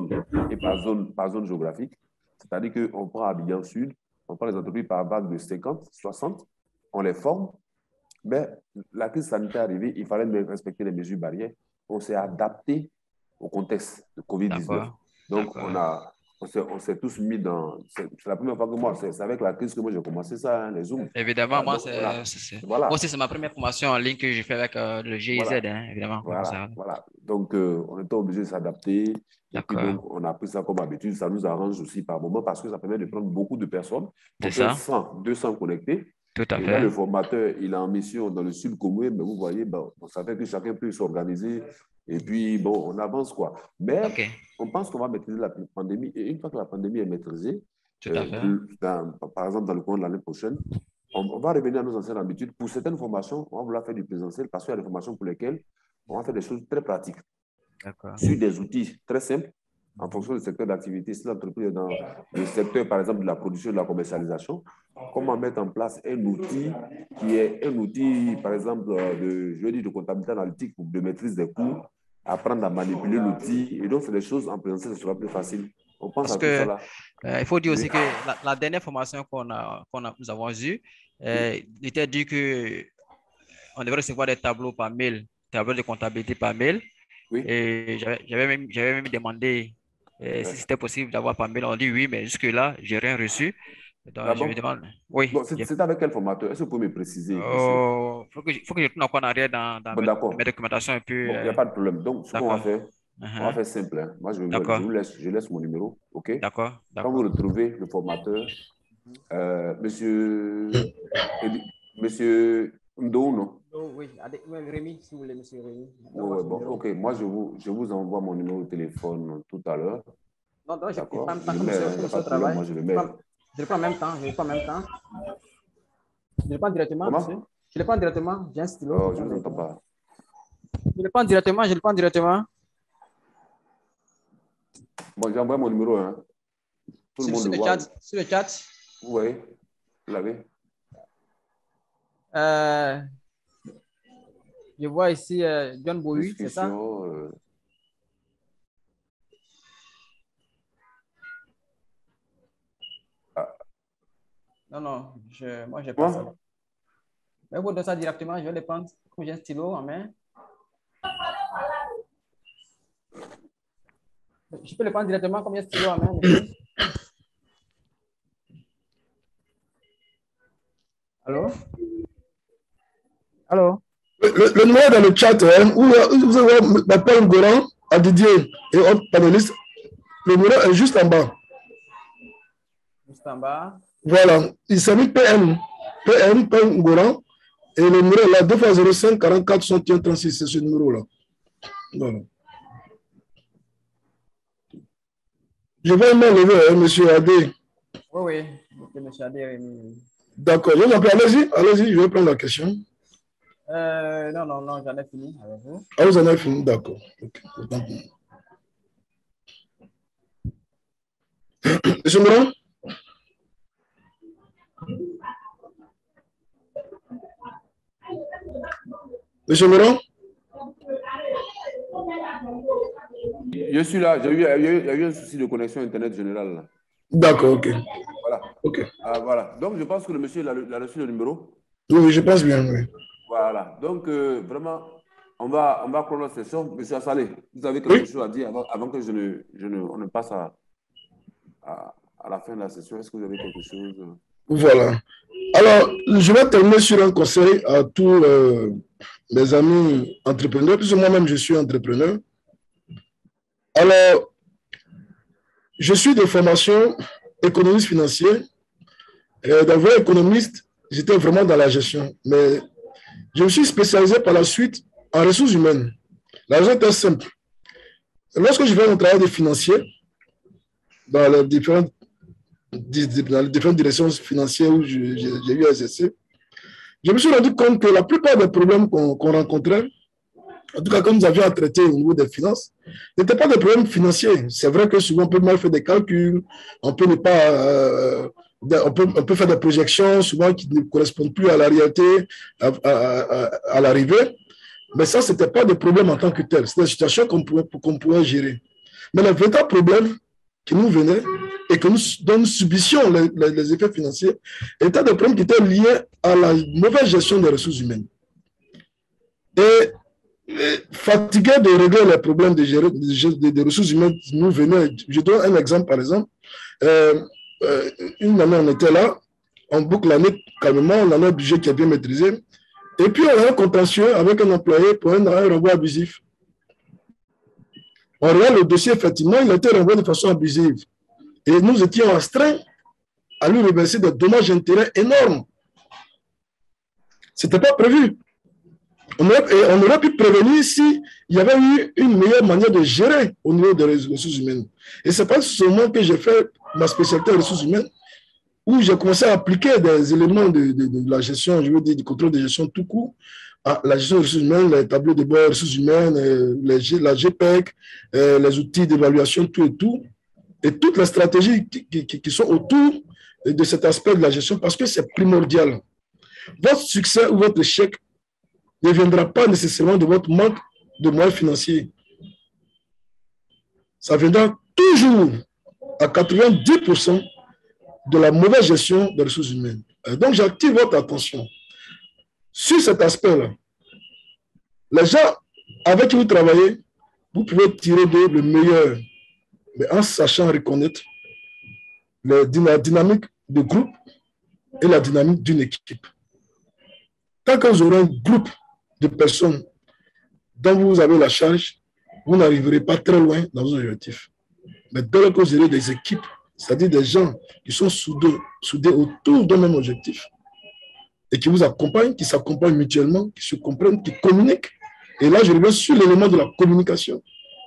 par zone géographique. C'est-à-dire qu'on prend Abidjan Sud, on prend les entreprises par vague de 50, 60, on les forme. Mais la crise sanitaire est arrivée, il fallait respecter les mesures barrières. On s'est adapté au contexte de Covid-19. Donc, on s'est tous mis dans... C'est la première fois que moi, c'est avec la crise que moi j'ai commencé ça, hein, les Zooms. Évidemment, moi, moi aussi, c'est ma première formation en ligne que j'ai fait avec le GIZ, hein, évidemment. Voilà. Donc, on était obligé de s'adapter. Et puis, donc, on a pris ça comme habitude. Ça nous arrange aussi par moment parce que ça permet de prendre beaucoup de personnes. C'est ça. 100, 200 connectés. Tout à fait. Là, le formateur, il est en mission dans le sud commun, mais vous voyez, ça fait que chacun peut s'organiser. Et puis, bon, on avance, quoi. Mais on pense qu'on va maîtriser la pandémie. Et une fois que la pandémie est maîtrisée, par exemple, dans le cours de l'année prochaine, on va revenir à nos anciennes habitudes. Pour certaines formations, on va vouloir faire du présentiel parce qu'il y a des formations pour lesquelles on va faire des choses très pratiques. Sur des outils très simples, en fonction du secteur d'activité. Si l'entreprise est dans le secteur, par exemple, de la production et de la commercialisation, comment mettre en place un outil qui est un outil, par exemple, de comptabilité analytique ou de maîtrise des coûts, apprendre à manipuler l'outil. Et donc, c'est des choses en présentiel, ce sera plus facile. On pense à tout ça là. Il faut dire aussi que la dernière formation nous avons eue, il était dit qu'on devrait recevoir des tableaux par mail, tableaux de comptabilité par mail. Oui. Et j'avais même demandé si c'était possible d'avoir par mail. On dit oui, mais jusque-là, je n'ai rien reçu. Donc, je me demande. Oui. Bon, c'est avec quel formateur? Est-ce que vous pouvez me préciser? Il faut que je tourne encore en arrière dans mes documentations. Il n'y a pas de problème. Donc, ce qu'on va faire, on va faire simple. Hein. Moi, je laisse mon numéro. OK? D'accord. Quand vous retrouvez le formateur, monsieur Ndouno. Oui, Rémi, si vous voulez, monsieur Rémi. Bon, OK. Moi, je vous envoie mon numéro de téléphone tout à l'heure. Non, je ne prends pas de travail. Moi, je le mets. Je le prends en même temps. Je le prends directement, monsieur. Je le prends directement. J'ai un stylo. Oh, je ne vous entends pas. Je le prends directement. Bon, j'envoie mon numéro. Hein. Tout le monde le voit. Sur le chat. Oui, vous l'avez. Je vois ici John Bowie, c'est ça? Non, moi, je n'ai pas ça. Mais vous donnez ça directement, je vais le prendre. Comme j'ai un stylo en main. Je peux le prendre directement comme j'ai un stylo en main. Allô? Le numéro est dans le chat, hein, où vous avez Paul Ngoran à Didier et autres panélistes. Le numéro est juste en bas. Juste en bas. Voilà, il s'appelle PM, Paul Ngoran. Et le numéro est là, 2 fois 05 44 61 36, c'est ce numéro-là. Voilà. Je vais m'enlever, monsieur Adé. Oui, monsieur Adé. D'accord, allez-y, je vais prendre la question. Non, j'en ai fini avec vous. Ah, vous en avez fini, d'accord. Okay. Monsieur Moran? Monsieur Moran? Je suis là, il y a eu un souci de connexion Internet générale. D'accord, ok. Voilà. Okay. Voilà. Donc, je pense que le monsieur a reçu le numéro. Oui, je pense bien, oui. Voilà. Donc, vraiment, on va prendre la session. Monsieur Assalé, vous avez quelque chose à dire avant que on ne passe à la fin de la session. Est-ce que vous avez quelque chose? Voilà. Alors, je vais terminer sur un conseil à tous mes amis entrepreneurs, puisque moi-même, je suis entrepreneur. Alors, je suis de formation économiste financier. D'un vrai économiste, j'étais vraiment dans la gestion. Mais je me suis spécialisé par la suite en ressources humaines. La raison est simple. Lorsque je fais mon travail de financier, dans les différentes directions financières où j'ai eu à exercer, je me suis rendu compte que la plupart des problèmes qu'on rencontrait, en tout cas, comme nous avions à traiter au niveau des finances, n'était pas des problèmes financiers. C'est vrai que souvent, on peut mal faire des calculs, on peut ne pas, on peut faire des projections, souvent qui ne correspondent plus à la réalité, à l'arrivée. Mais ça, ce n'était pas des problèmes en tant que tel. C'était des situations qu'on pouvait gérer. Mais le véritable problème qui nous venait et que dont nous subissions les effets financiers étaient des problèmes qui étaient liés à la mauvaise gestion des ressources humaines. Et fatigué de régler les problèmes des ressources humaines, nous venons, je donne un exemple par exemple, une année on était là, on boucle l'année calmement, on a un budget qui est bien maîtrisé, et puis on a un contentieux avec un employé pour un renvoi abusif. On regarde le dossier, effectivement, il a été renvoyé de façon abusive. Et nous étions astreints à lui reverser des dommages et intérêts énormes. Ce n'était pas prévu. On aurait pu prévenir s'il y avait eu une meilleure manière de gérer au niveau des ressources humaines. Et c'est pas seulement que j'ai fait ma spécialité en ressources humaines, où j'ai commencé à appliquer des éléments de la gestion, je veux dire, du contrôle de gestion tout court, à la gestion des ressources humaines, les tableaux de bord des ressources humaines, la GPEC, les outils d'évaluation, tout et tout, et toutes les stratégies qui sont autour de cet aspect de la gestion, parce que c'est primordial. Votre succès ou votre échec ne viendra pas nécessairement de votre manque de moyens financiers. Ça viendra toujours à 90% de la mauvaise gestion des ressources humaines. Donc, j'attire votre attention sur cet aspect-là. Les gens avec qui vous travaillez, vous pouvez tirer d'eux le meilleur, mais en sachant reconnaître la dynamique de groupe et la dynamique d'une équipe. Tant que vous aurez un groupe de personnes dont vous avez la charge, vous n'arriverez pas très loin dans vos objectifs. Mais dès que vous aurez des équipes, c'est-à-dire des gens qui sont soudés autour d'un même objectif et qui vous accompagnent, qui s'accompagnent mutuellement, qui se comprennent, qui communiquent. Et là, je reviens sur l'élément de la communication.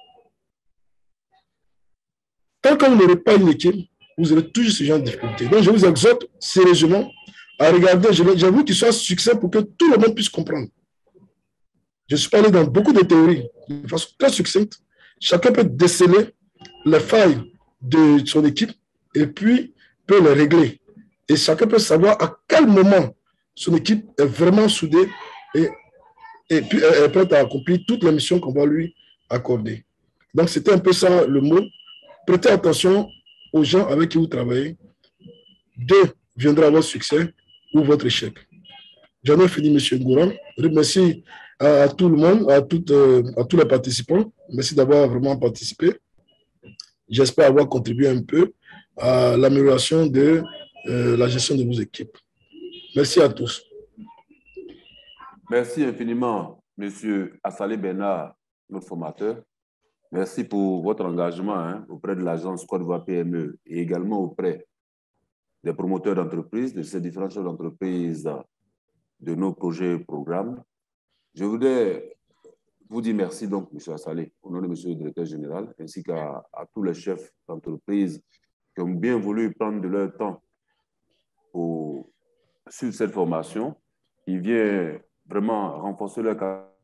Tant que vous n'aurez pas une équipe, vous aurez toujours ce genre de difficultés. Donc, je vous exhorte sérieusement à regarder. J'ai voulu qu'il soit un succès pour que tout le monde puisse comprendre. Je suis allé dans beaucoup de théories de façon très succincte. Chacun peut déceler les failles de son équipe et puis peut les régler. Et chacun peut savoir à quel moment son équipe est vraiment soudée et puis est prête à accomplir toutes les missions qu'on va lui accorder. Donc, c'était un peu ça le mot. Prêtez attention aux gens avec qui vous travaillez. D'eux viendra votre succès ou votre échec. J'en ai fini, M. Ngouran. Merci à tout le monde, à tous les participants. Merci d'avoir vraiment participé. J'espère avoir contribué un peu à l'amélioration de la gestion de vos équipes. Merci à tous. Merci infiniment, M. Assalé Bernard, notre formateur. Merci pour votre engagement auprès de l'agence Côte d'Ivoire PME et également auprès des promoteurs d'entreprises, de ces différentes chefs d'entreprise de nos projets et programmes. Je voudrais vous dire merci donc, M. Assalé, au nom de M. le directeur général, ainsi qu'à tous les chefs d'entreprise qui ont bien voulu prendre de leur temps pour suivre cette formation qui vient vraiment renforcer leur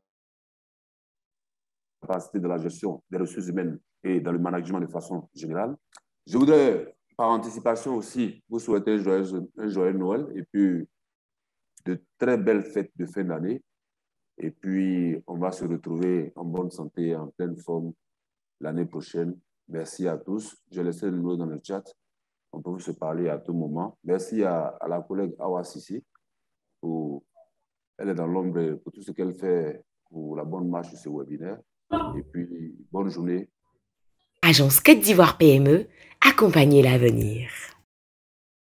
capacité de la gestion des ressources humaines et dans le management de façon générale. Je voudrais, par anticipation aussi, vous souhaiter un joyeux Noël et puis de très belles fêtes de fin d'année. Et puis, on va se retrouver en bonne santé, en pleine forme l'année prochaine. Merci à tous. Je laisse le numéro dans le chat. On peut se parler à tout moment. Merci à la collègue Awa Sissi. Elle est dans l'ombre pour tout ce qu'elle fait pour la bonne marche de ce webinaire. Et puis, bonne journée. Agence Côte d'Ivoire PME, accompagner l'avenir.